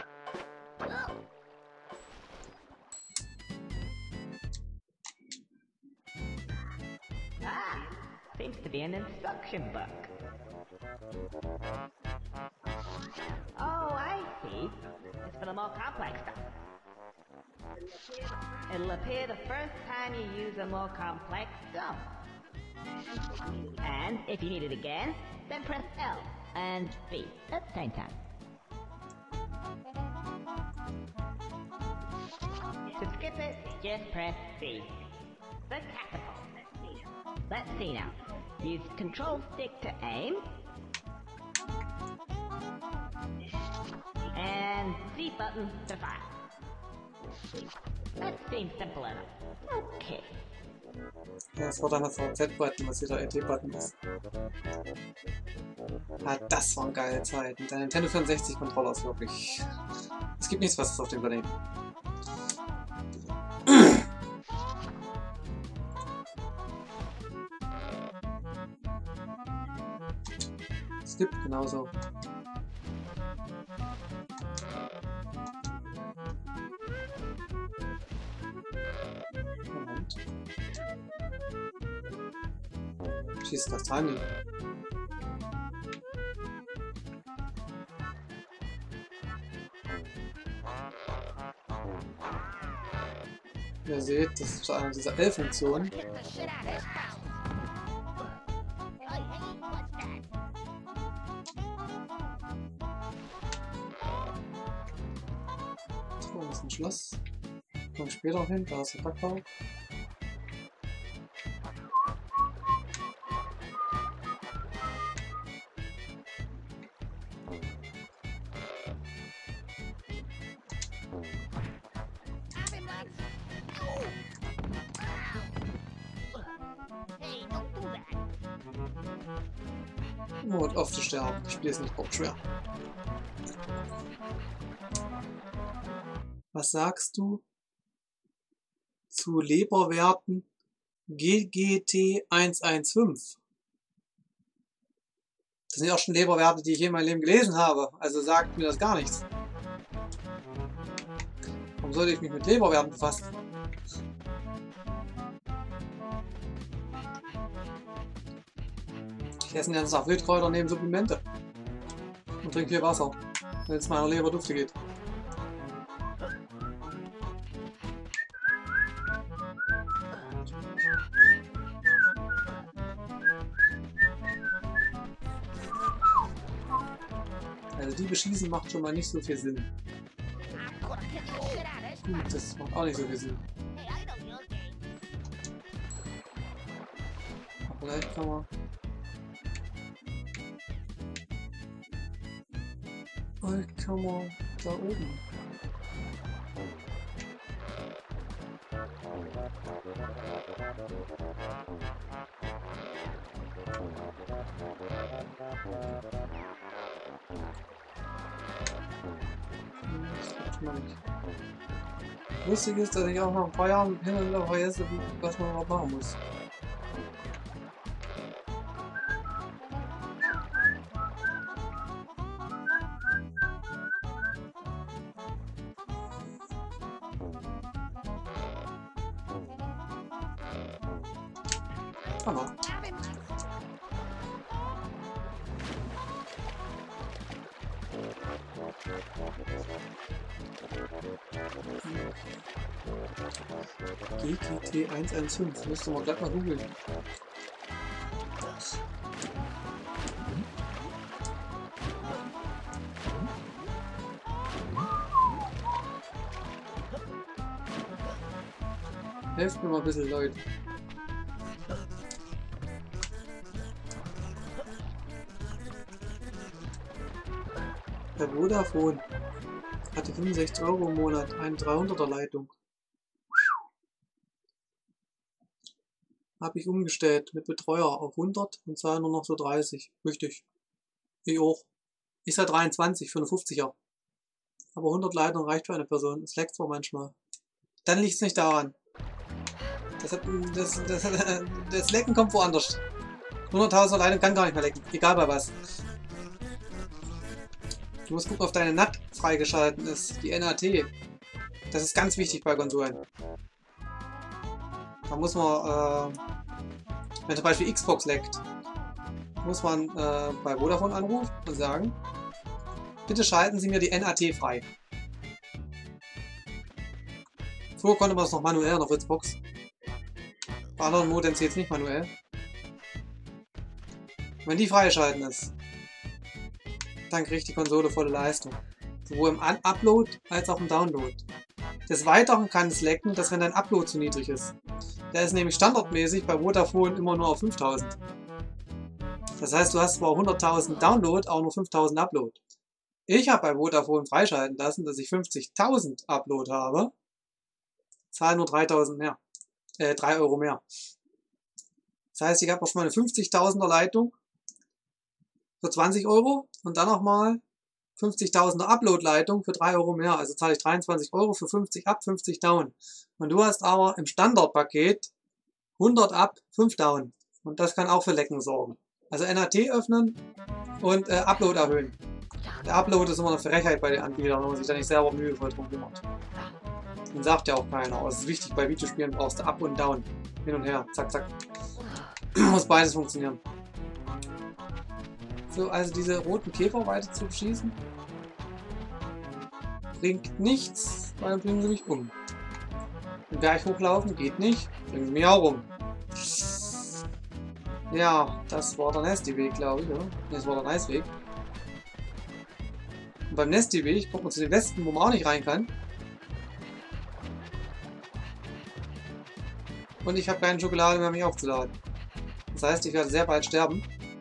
Ah, seems to be an instruction book. Oh, I see. It's for the more complex stuff. It'll appear the first time you use a more complex zone. And if you need it again, then press L and B at the same time. To skip it, just press C. The catapult. Let's see now. Use control stick to aim. And Z button to fire. That seems simple enough. Okay. Ja, das war dann das V Z-Button, was hier der L T-Button ist. Ah, das waren geile Zeiten. Der Nintendo vierundsechzig Controller ist wirklich... Es gibt nichts, was es auf dem überlebt. Skip, genauso. Moment. Schießt das Tiny. Ihr seht, das ist eine dieser L-Funktionen. So, das ist ein Schloss. Kommt später hin, da ist der Backbau. Und auf zu sterben. Das Spiel ist nicht bockschwer. Was sagst du zu Leberwerten G G T hundertfünfzehn? Das sind ja auch schon Leberwerte, die ich je in meinem Leben gelesen habe. Also sagt mir das gar nichts. Warum sollte ich mich mit Leberwerten befassen? Ich esse jetzt nach Wildkräuter neben Supplemente. Und trinke viel Wasser, wenn es meiner Leber dufte geht. Also die beschießen macht schon mal nicht so viel Sinn. Gut, das macht auch nicht so viel Sinn. Aber vielleicht kann man... Vielleicht kann man da oben... Lustig ist, dass ich auch nach ein paar Jahren hin und wieder vergesse, was man überhaupt machen muss. Hammer. G G T hundertfünfzehn, müsste man gleich mal googeln. Helft mir mal ein bisschen, Leute. Der Vodafone hatte fünfundsechzig Euro im Monat, eine dreihunderter Leitung. Habe ich umgestellt mit Betreuer auf hundert und zahle nur noch so dreißig. Richtig. Ich auch. Ich sage dreiundzwanzig für eine fünfziger. Aber hundert Leitungen reicht für eine Person. Es leckt zwar manchmal. Dann liegt es nicht daran. Das, hat, das, das, das Lecken kommt woanders. hunderttausender Leitung kann gar nicht mehr lecken. Egal bei was. Du musst gucken, ob deine N A T freigeschalten ist. Die N A T. Das ist ganz wichtig bei Konsolen. Da muss man, äh, wenn zum Beispiel Xbox leckt, muss man äh, bei Vodafone anrufen und sagen, bitte schalten Sie mir die N A T frei. Früher konnte man es noch manuell auf Xbox. Bei anderen Modems jetzt nicht manuell. Wenn die freigeschalten ist, dann kriegt die Konsole volle Leistung. Sowohl im Upload als auch im Download. Des Weiteren kann es lecken, dass wenn dein Upload zu niedrig ist. Der ist nämlich standardmäßig bei Vodafone immer nur auf fünftausend. Das heißt, du hast zwar hunderttausend Download, auch nur fünftausend Upload. Ich habe bei Vodafone freischalten lassen, dass ich fünfzigtausend Upload habe. Zahle nur dreitausend mehr. Äh, drei Euro mehr. Das heißt, ich habe auf meine fünfzigtausender Leitung für zwanzig Euro und dann nochmal fünfzigtausender Upload-Leitung für drei Euro mehr. Also zahle ich dreiundzwanzig Euro für fünfzig up, fünfzig down. Und du hast aber im Standardpaket hundert up, fünf down. Und das kann auch für Lecken sorgen. Also N A T öffnen und äh, Upload erhöhen. Der Upload ist immer eine Frechheit bei den Anbietern, wenn man sich da nicht selber mühevoll drum kümmert. Den sagt ja auch keiner. Aber es ist wichtig, bei Videospielen brauchst du Up und Down. Hin und her. Zack, zack. Muss beides funktionieren. So, also diese roten Käfer weiter zu beschießen, bringt nichts, weil dann bringen sie mich um. Den Berg hochlaufen geht nicht, bringen sie mich auch um. Ja, das war der Nasty-Weg, glaube ich, oder? Das war der Nice-Weg. Und beim Nasty-Weg kommt man zu den Westen, wo man auch nicht rein kann. Und ich habe keine Schokolade mehr, mich aufzuladen. Das heißt, ich werde sehr bald sterben.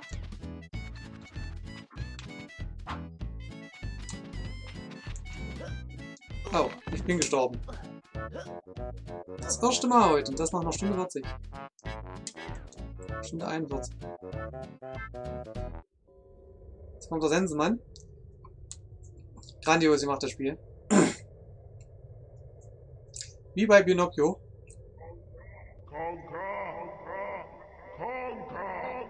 Oh, ich bin gestorben. Das erste Mal heute und das nach einer Stunde vierzig. Stunde einundvierzig. Jetzt kommt der Sensenmann. Grandios, ihr macht das Spiel. Wie bei Pinocchio. Conquer! Conquer!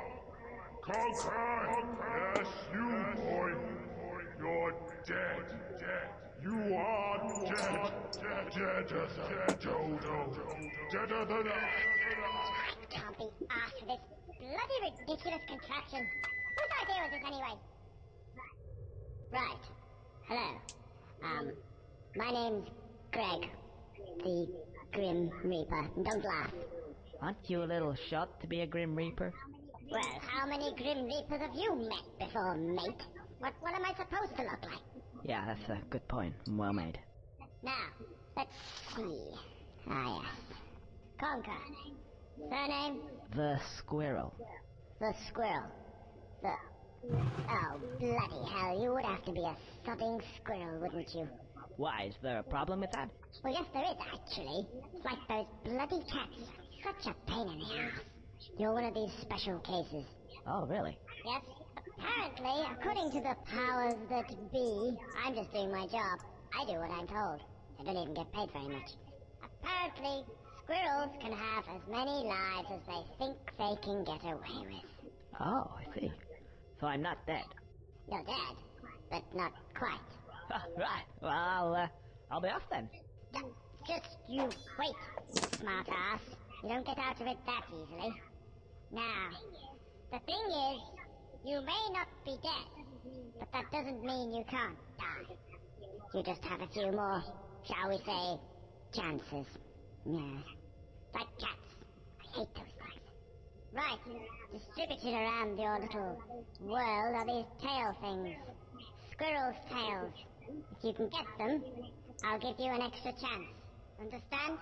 Conquer! Yes, you boy! You're dead! Dead! You are dead! Dead! Dead! Dodo! Deader than I can't be asked for this bloody ridiculous contraption. Whose idea was this anyway? Right. Hello. Um, my name's Greg, the Grim Reaper. And don't laugh. Aren't you a little short to be a Grim Reaper? Well, how many Grim Reapers have you met before, mate? What, what am I supposed to look like? Yeah, that's a good point. Well made. Now, let's see. Ah, yes. Conquer. Surname? The Squirrel. The Squirrel. The... Oh, bloody hell, you would have to be a sodding squirrel, wouldn't you? Why, is there a problem with that? Well, yes, there is, actually. It's like those bloody cats. Such a pain in the ass. You're one of these special cases. Oh, really? Yes. Apparently, according to the powers that be, I'm just doing my job. I do what I'm told. I don't even get paid very much. Apparently, squirrels can have as many lives as they think they can get away with. Oh, I see. So I'm not dead. You're dead, but not quite. Right. Well, I'll, uh, I'll be off then. Just you wait, smart ass. You don't get out of it that easily. Now, the thing is, you may not be dead, but that doesn't mean you can't die. You just have a few more, shall we say, chances. Yeah. Like cats. I hate those things. Right. Distributed around your little world are these tail things. Squirrel's tails. If you can get them, I'll give you an extra chance. Understand?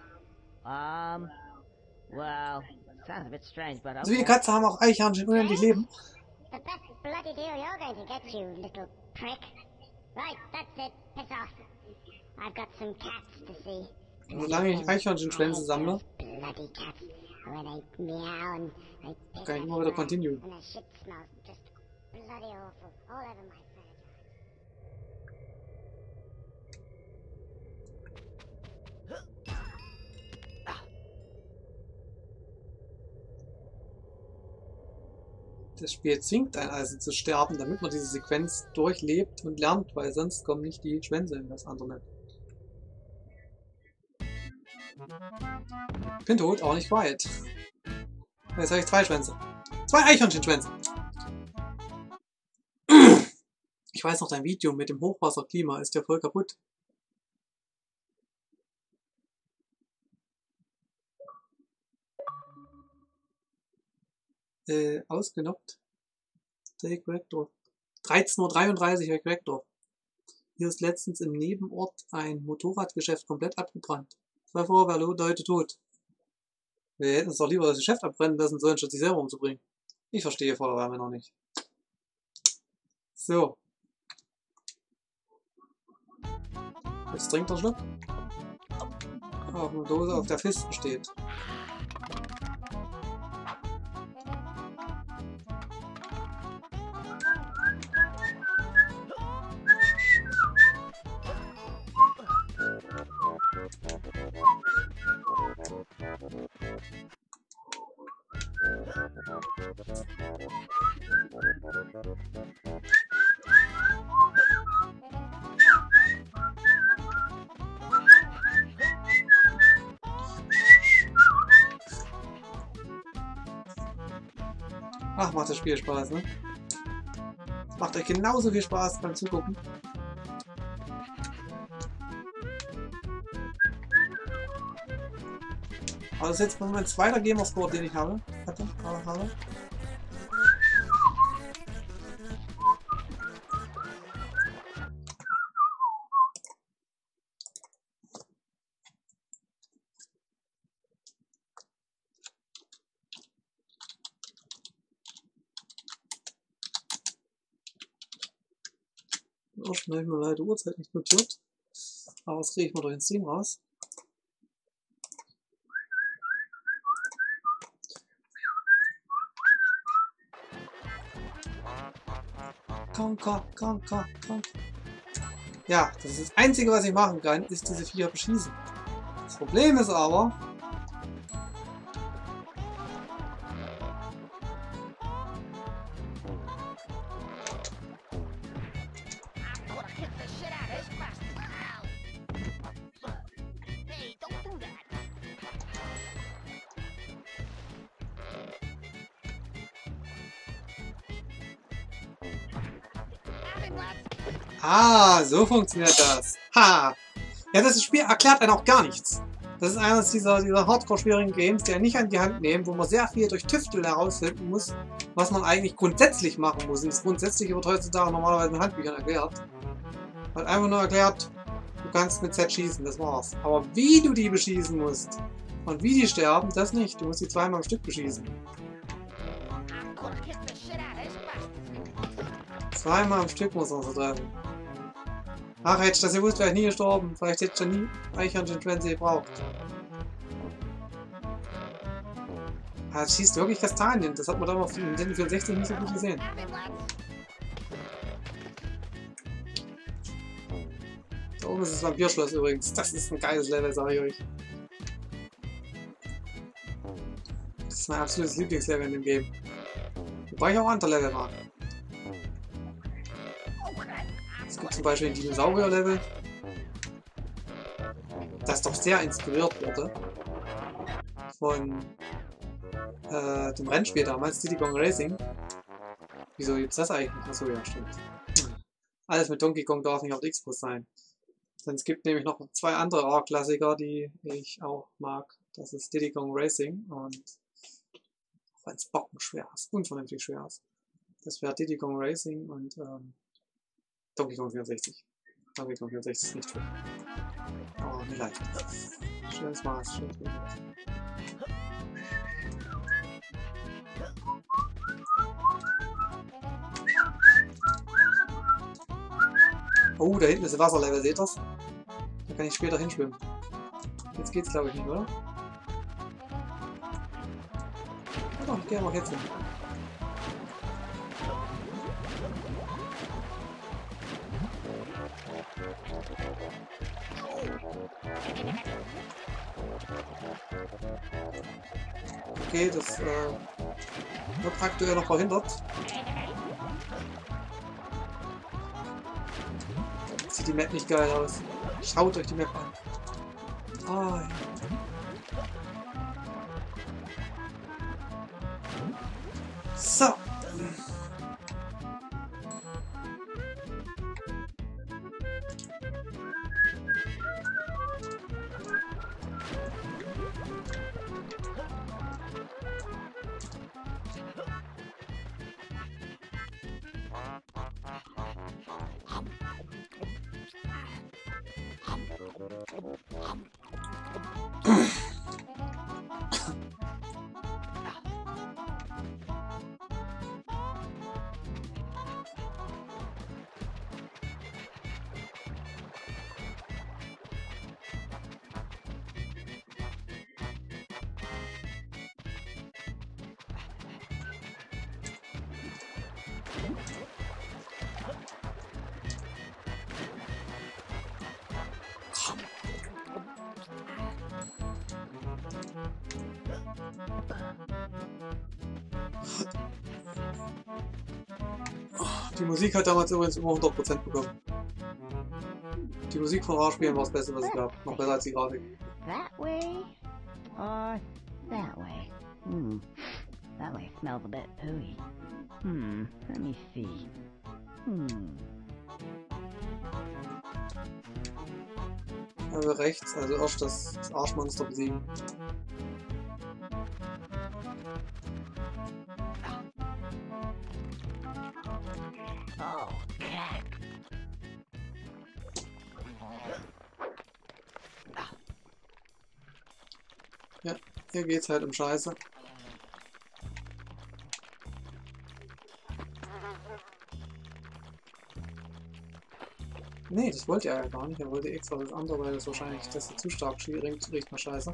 Um, well, sounds a bit strange, but Also wie die okay. Katze haben auch Eichhörnchen unendlich Leben. The best bloody deal you're going to get, you little prick. Right, that's it. Piss off. I've got some cats to see. Solange ich Eichhörnchenschwänze sammle, Bloody cats. Where they meow and they piss kann ich immer wieder everywhere, continue. and their shit smells just bloody awful all over my furniture. Das Spiel zwingt einen also zu sterben, damit man diese Sequenz durchlebt und lernt, weil sonst kommen nicht die Schwänze in das andere. Ich bin tot, aber nicht quiet. Jetzt habe ich zwei Schwänze. Zwei Eichhörnchenschwänze. Ich weiß noch, dein Video mit dem Hochwasserklima ist ja voll kaputt. Äh, ausgenockt. Take Vector. dreizehn Uhr dreiunddreißig Take Vector. Hier ist letztens im Nebenort ein Motorradgeschäft komplett abgebrannt. Zwei Feuerwehrleute tot. Wir hätten es doch lieber das Geschäft abbrennen lassen sollen, statt sich selber umzubringen. Ich verstehe Feuerwehrmänner nicht. So. Jetzt trinkt er einen Schluck. Auf eine Dose, auf der Fisten steht. Ach, macht das Spiel Spaß, ne? Es macht euch genauso viel Spaß beim Zugucken. Aber das ist jetzt mein zweiter Gamerscore, den ich habe. Hatte, habe. Ursprünglich habe ich mir leider die Uhrzeit nicht notiert. Aber das kriege ich mal durch den Stream raus. Conquer, conquer, conquer. Ja, das ist das Einzige, was ich machen kann, ist diese Viecher beschießen. Das Problem ist aber, ah, so funktioniert das. Ha! Ja, das Spiel erklärt einem auch gar nichts. Das ist eines dieser, dieser hardcore-schwierigen Games, die einen nicht an die Hand nehmen, wo man sehr viel durch Tüfteln herausfinden muss, was man eigentlich grundsätzlich machen muss. Und das Grundsätzliche wird heutzutage normalerweise in Handbüchern erklärt. Wird einfach nur erklärt, du kannst mit Z schießen, das war's. Aber wie du die beschießen musst und wie die sterben, das nicht. Du musst die zweimal am Stück beschießen. Zweimal am Stück muss man so treffen. Ach, hätte ich das gewusst, wäre ich nie gestorben. Vielleicht hätte ich ja nie Eichhörnchen-Schwänze gebraucht. Ah, das schießt wirklich Kastanien. Das hat man damals auf dem Nintendo vierundsechzig nicht so gut gesehen. Da oben ist das Vampirschloss übrigens. Das ist ein geiles Level, sage ich euch. Das ist mein absolutes Lieblingslevel in dem Game. Wobei ich auch andere Level mag. Es gibt zum Beispiel ein Dinosaurier-Level, das doch sehr inspiriert wurde von äh, dem Rennspiel damals, Diddy Kong Racing. Wieso gibt es das eigentlich? Achso, ja, stimmt. Hm. Alles mit Donkey Kong darf nicht auf der Xbox sein. Denn es gibt nämlich noch zwei andere A-Klassiker, die ich auch mag. Das ist Diddy Kong Racing und auch wenn es bockenschwer ist, unvernünftig schwer ist. Das wäre Diddy Kong Racing und ähm, Donkey Kong vierundsechzig. Donkey Kong vierundsechzig ist nicht schwer. Aber nicht leicht. Schönes Maß, schönes Maß. Oh, da hinten ist ein Wasserlevel, seht ihr's? Da kann ich später hinschwimmen. Jetzt geht's glaube ich nicht, oder? Ja doch, ich gehe mal jetzt hin. Okay, das äh, wird aktuell noch verhindert. Sieht die Map nicht geil aus. Schaut euch die Map an. Oh, ja. So. Die Musik hat damals übrigens immer hundert Prozent bekommen. Die Musik von Rare-Spielen war das Beste, was es gab. Noch besser als die Grafik. That way or that way? Hmm. That way smells a bit pooey. Hmm. Let me see. Hmm. Also rechts, also erst das, das Arschmonster besiegen. Oh, cat. Ja, hier geht's halt um Scheiße. Nee, das wollte er ja gar nicht. Er wollte extra das andere, weil das wahrscheinlich das ist zu stark schwierig riecht nach Scheiße.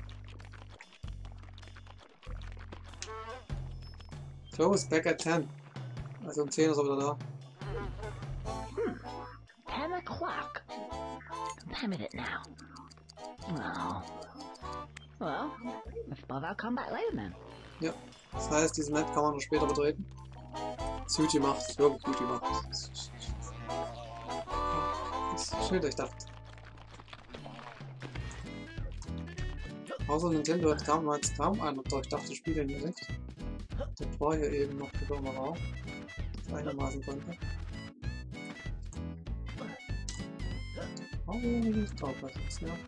Close back at ten. Also um zehn ist er wieder da. Ten o'clock. What time is it now? Oh. Well, if Bob, I'll come back later then. Ja, das heißt, diese Map kann man noch später betreten. Ist gut gemacht, ist wirklich gut gemacht. Das ist schön durchdacht. Außer Nintendo hat kaum, jetzt kaum einer durchdachte Spiele hingelegt. Das war hier eben noch die Firma Rau, das einigermaßen konnte. Oh, ich glaube, was ist ja.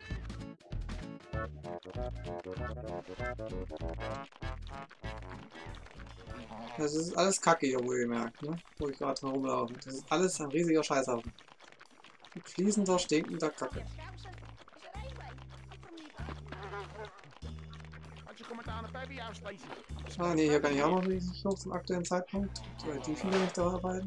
Das ist alles Kacke hier, wo ihr merkt, ne? Wo ich gerade herumlaufe. Das ist alles ein riesiger Scheißhaufen. Mit fließender, stinkender Kacke. Ah ne, hier kann ich auch noch nicht hoch zum aktuellen Zeitpunkt, weil die viele nicht da arbeiten.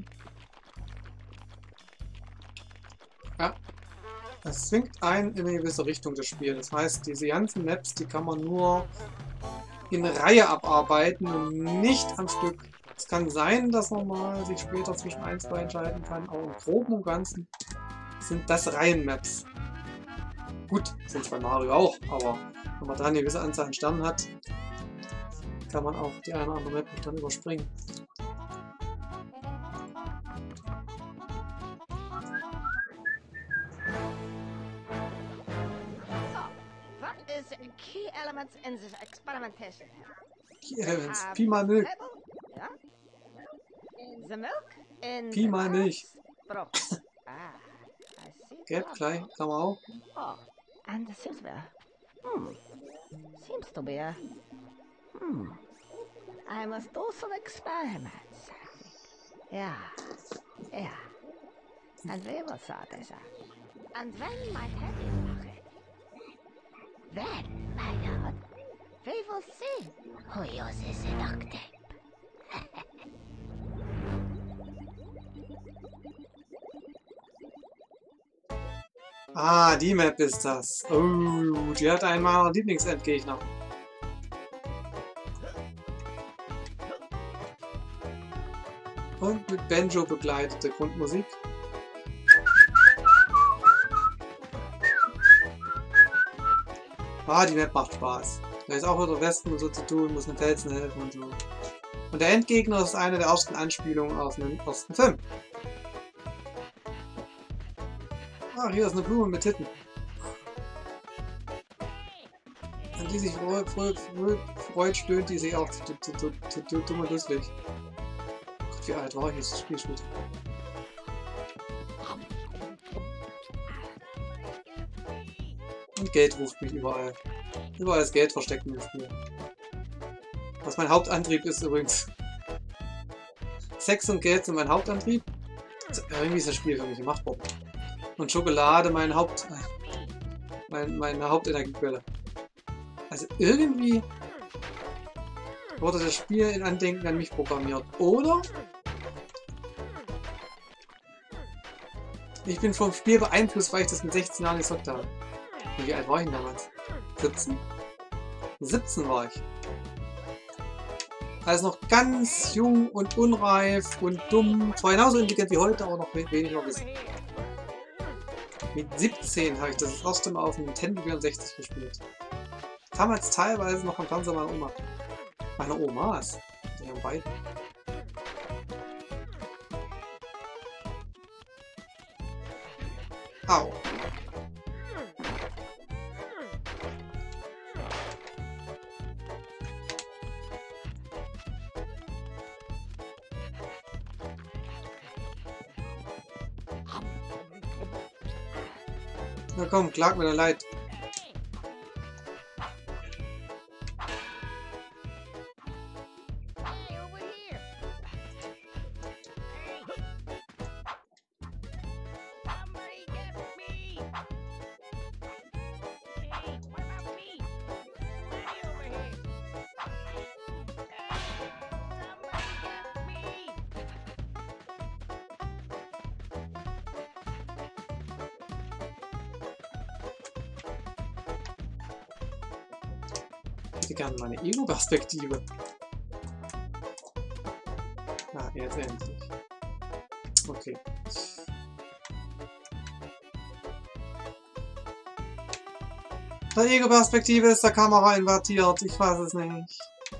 Ja. Es zwingt einen in eine gewisse Richtung das Spiel. Das heißt, diese ganzen Maps, die kann man nur in Reihe abarbeiten und nicht am Stück. Es kann sein, dass man mal sich später zwischen ein, zwei entscheiden kann, aber im Groben und Ganzen sind das Reihenmaps. Gut, sind es bei Mario auch, aber wenn man da eine gewisse Anzahl an Sternen hat, kann man auch die eine oder andere Map dann überspringen. Key elements in this experimentation. Key Elements. Pi mal Milch. Yeah? The milk in Pi mal Milch. ah, I see. Gelb, klein, kann man auch. Oh, and the silver. Hmm. Seems to be a. Hmm. I must do some experiments. Yeah. Yeah. And we will sort this out. And when my head is rocket. Then, my lord, we will see who uses the duct tape. Ah, die Map ist das. Oh, die hat einen meiner Lieblingsendgegner. Und mit Banjo begleitete Grundmusik. Ah, die Map macht Spaß. Da ist auch wieder Westen und so zu tun, muss den Felsen helfen und so. Und der Endgegner ist eine der ersten Anspielungen auf den ersten Film. Ah, hier ist eine Blume mit Titten. An die sich freut, freut, freut stöhnt die sich auch dumm und lustig. Gott, wie alt war ich jetzt das Spiel später? Und Geld ruft mich überall. Überall ist Geld versteckt in dem Spiel. Was mein Hauptantrieb ist übrigens. Sex und Geld sind mein Hauptantrieb. Also, irgendwie ist das Spiel für mich gemacht worden. Und Schokolade mein Haupt... Mein, meine Hauptenergiequelle. Also irgendwie wurde das Spiel in Andenken an mich programmiert. Oder ich bin vom Spiel beeinflusst, weil ich das mit sechzehn Jahren gezockt habe. Wie alt war ich denn damals? siebzehn? siebzehn war ich. Also noch ganz jung und unreif und dumm. Zwar genauso intelligent wie heute, aber noch weniger Wissen. Mit siebzehn habe ich das erste Mal auf dem Nintendo vierundsechzig gespielt. Damals teilweise noch am Fernseher meiner Oma. Meiner Omas. Die haben beide. Au. Na komm, klag mir da leid. Ich hätte gerne meine Ego-Perspektive. Ah, jetzt endlich. Okay. Der Ego-Perspektive ist der Kamera invertiert. Ich weiß es nicht.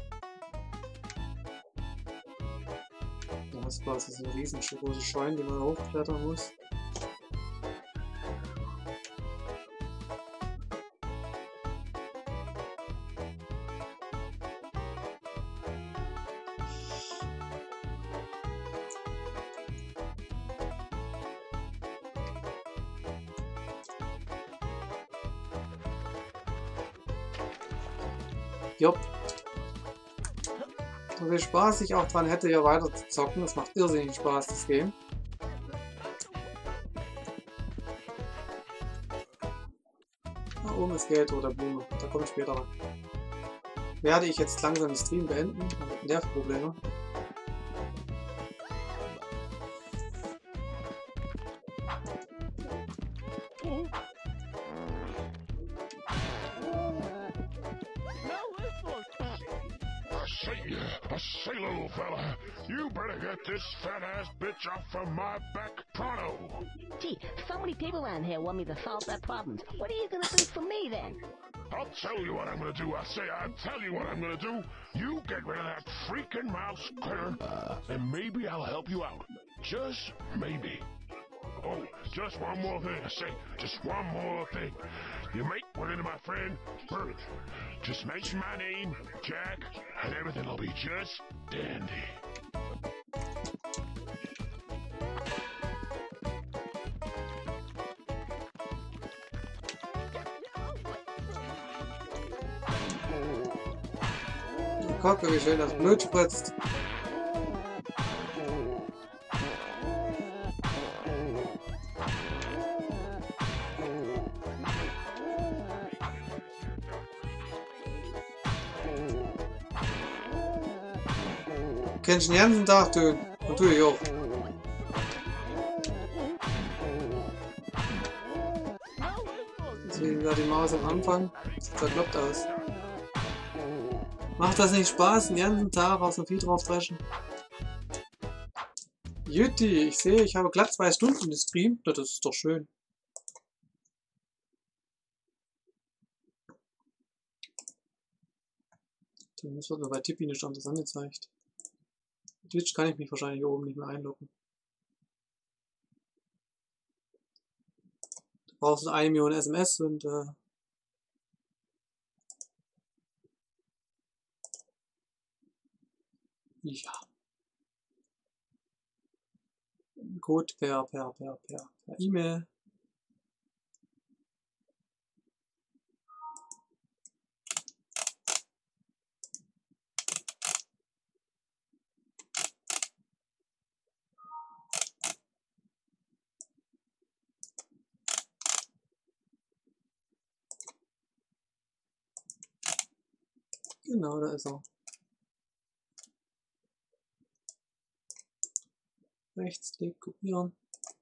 Das ist quasi so ein riesengroßes Schwein, die man hochklettern muss. Jupp. So viel Spaß ich auch dran hätte, hier weiter zu zocken. Das macht irrsinnig Spaß, das Game. Da oben ist Geld oder Blume. Da komme ich später ran. Werde ich jetzt langsam den Stream beenden? Nervprobleme. I say, little fella, you better get this fat-ass bitch off of my back pronto. Gee, so many people around here want me to solve their problems. What are you gonna do for me, then? I'll tell you what I'm gonna do. I say I'll tell you what I'm gonna do. You get rid of that freaking mouse critter, uh, and maybe I'll help you out. Just maybe. Oh, just one more thing. I say, just one more thing. You make one into my friend, Bert. Just mention my name, Jack, and everything'll be just dandy. Guck, wie schön das Blut spritzt. Kennst du den ganzen Tag, du? Und du ich auch. Deswegen war die Maus am Anfang. Sieht zerkloppt aus. Macht das nicht Spaß, den ganzen Tag auf so viel drauf dreschen? Jutti, ich sehe, ich habe glatt zwei Stunden gestreamt. Das ist doch schön. Das wird mir bei Tippi nicht anders angezeigt. Twitch kann ich mich wahrscheinlich hier oben nicht mehr einloggen. Du brauchst eine Million S M S und äh ja. Code per per per per per E-Mail. Genau, da ist er. Rechtsklick, kopieren.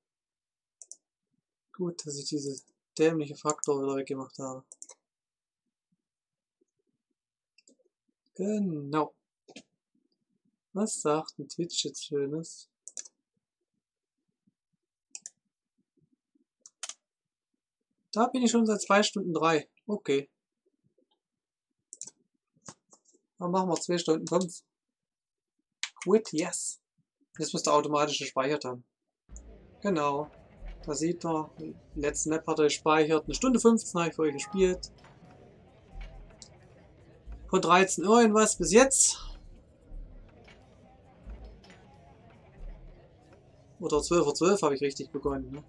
Gut, dass ich diese dämliche Faktor wieder weggemacht habe. Genau. Was sagt ein Twitch jetzt Schönes? Da bin ich schon seit zwei Stunden drei. Okay. Dann machen wir zwei Stunden, kommt's. Quit, yes. Jetzt müsste er automatisch gespeichert haben. Genau. Da sieht man, die letzte Map hat er gespeichert. Eine Stunde fünfzehn habe ich für euch gespielt. Von dreizehn Uhr irgendwas bis jetzt. Oder zwölf Uhr zwölf habe ich richtig begonnen. Ne?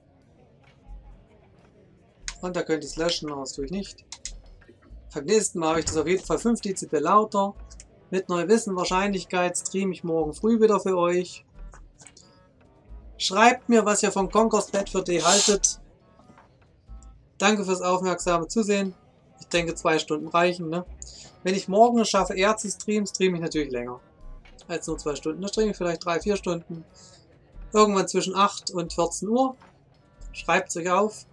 Und da könnt ihr es löschen, aber das tue ich nicht. Beim nächsten Mal habe ich das auf jeden Fall fünf Dezibel lauter. Mit einer gewissen Wahrscheinlichkeit streame ich morgen früh wieder für euch. Schreibt mir, was ihr von Conker's Bad Fur Day haltet. Danke fürs aufmerksame Zusehen. Ich denke, zwei Stunden reichen. Ne? Wenn ich morgen es schaffe, eher zu streamen, streame ich natürlich länger. Als nur zwei Stunden. Da streame ich vielleicht drei, vier Stunden. Irgendwann zwischen acht und vierzehn Uhr. Schreibt es euch auf.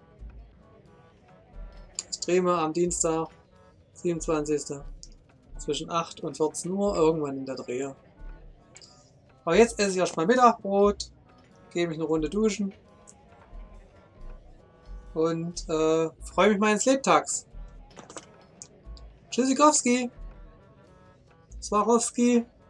Ich streame am Dienstag, siebenundzwanzigsten zwischen acht und vierzehn Uhr. Irgendwann in der Drehe. Aber jetzt esse ich erstmal Mittagbrot. Gehe mich eine Runde duschen und äh, freue mich meines Lebtags. Tschüssikowski. Swarovski.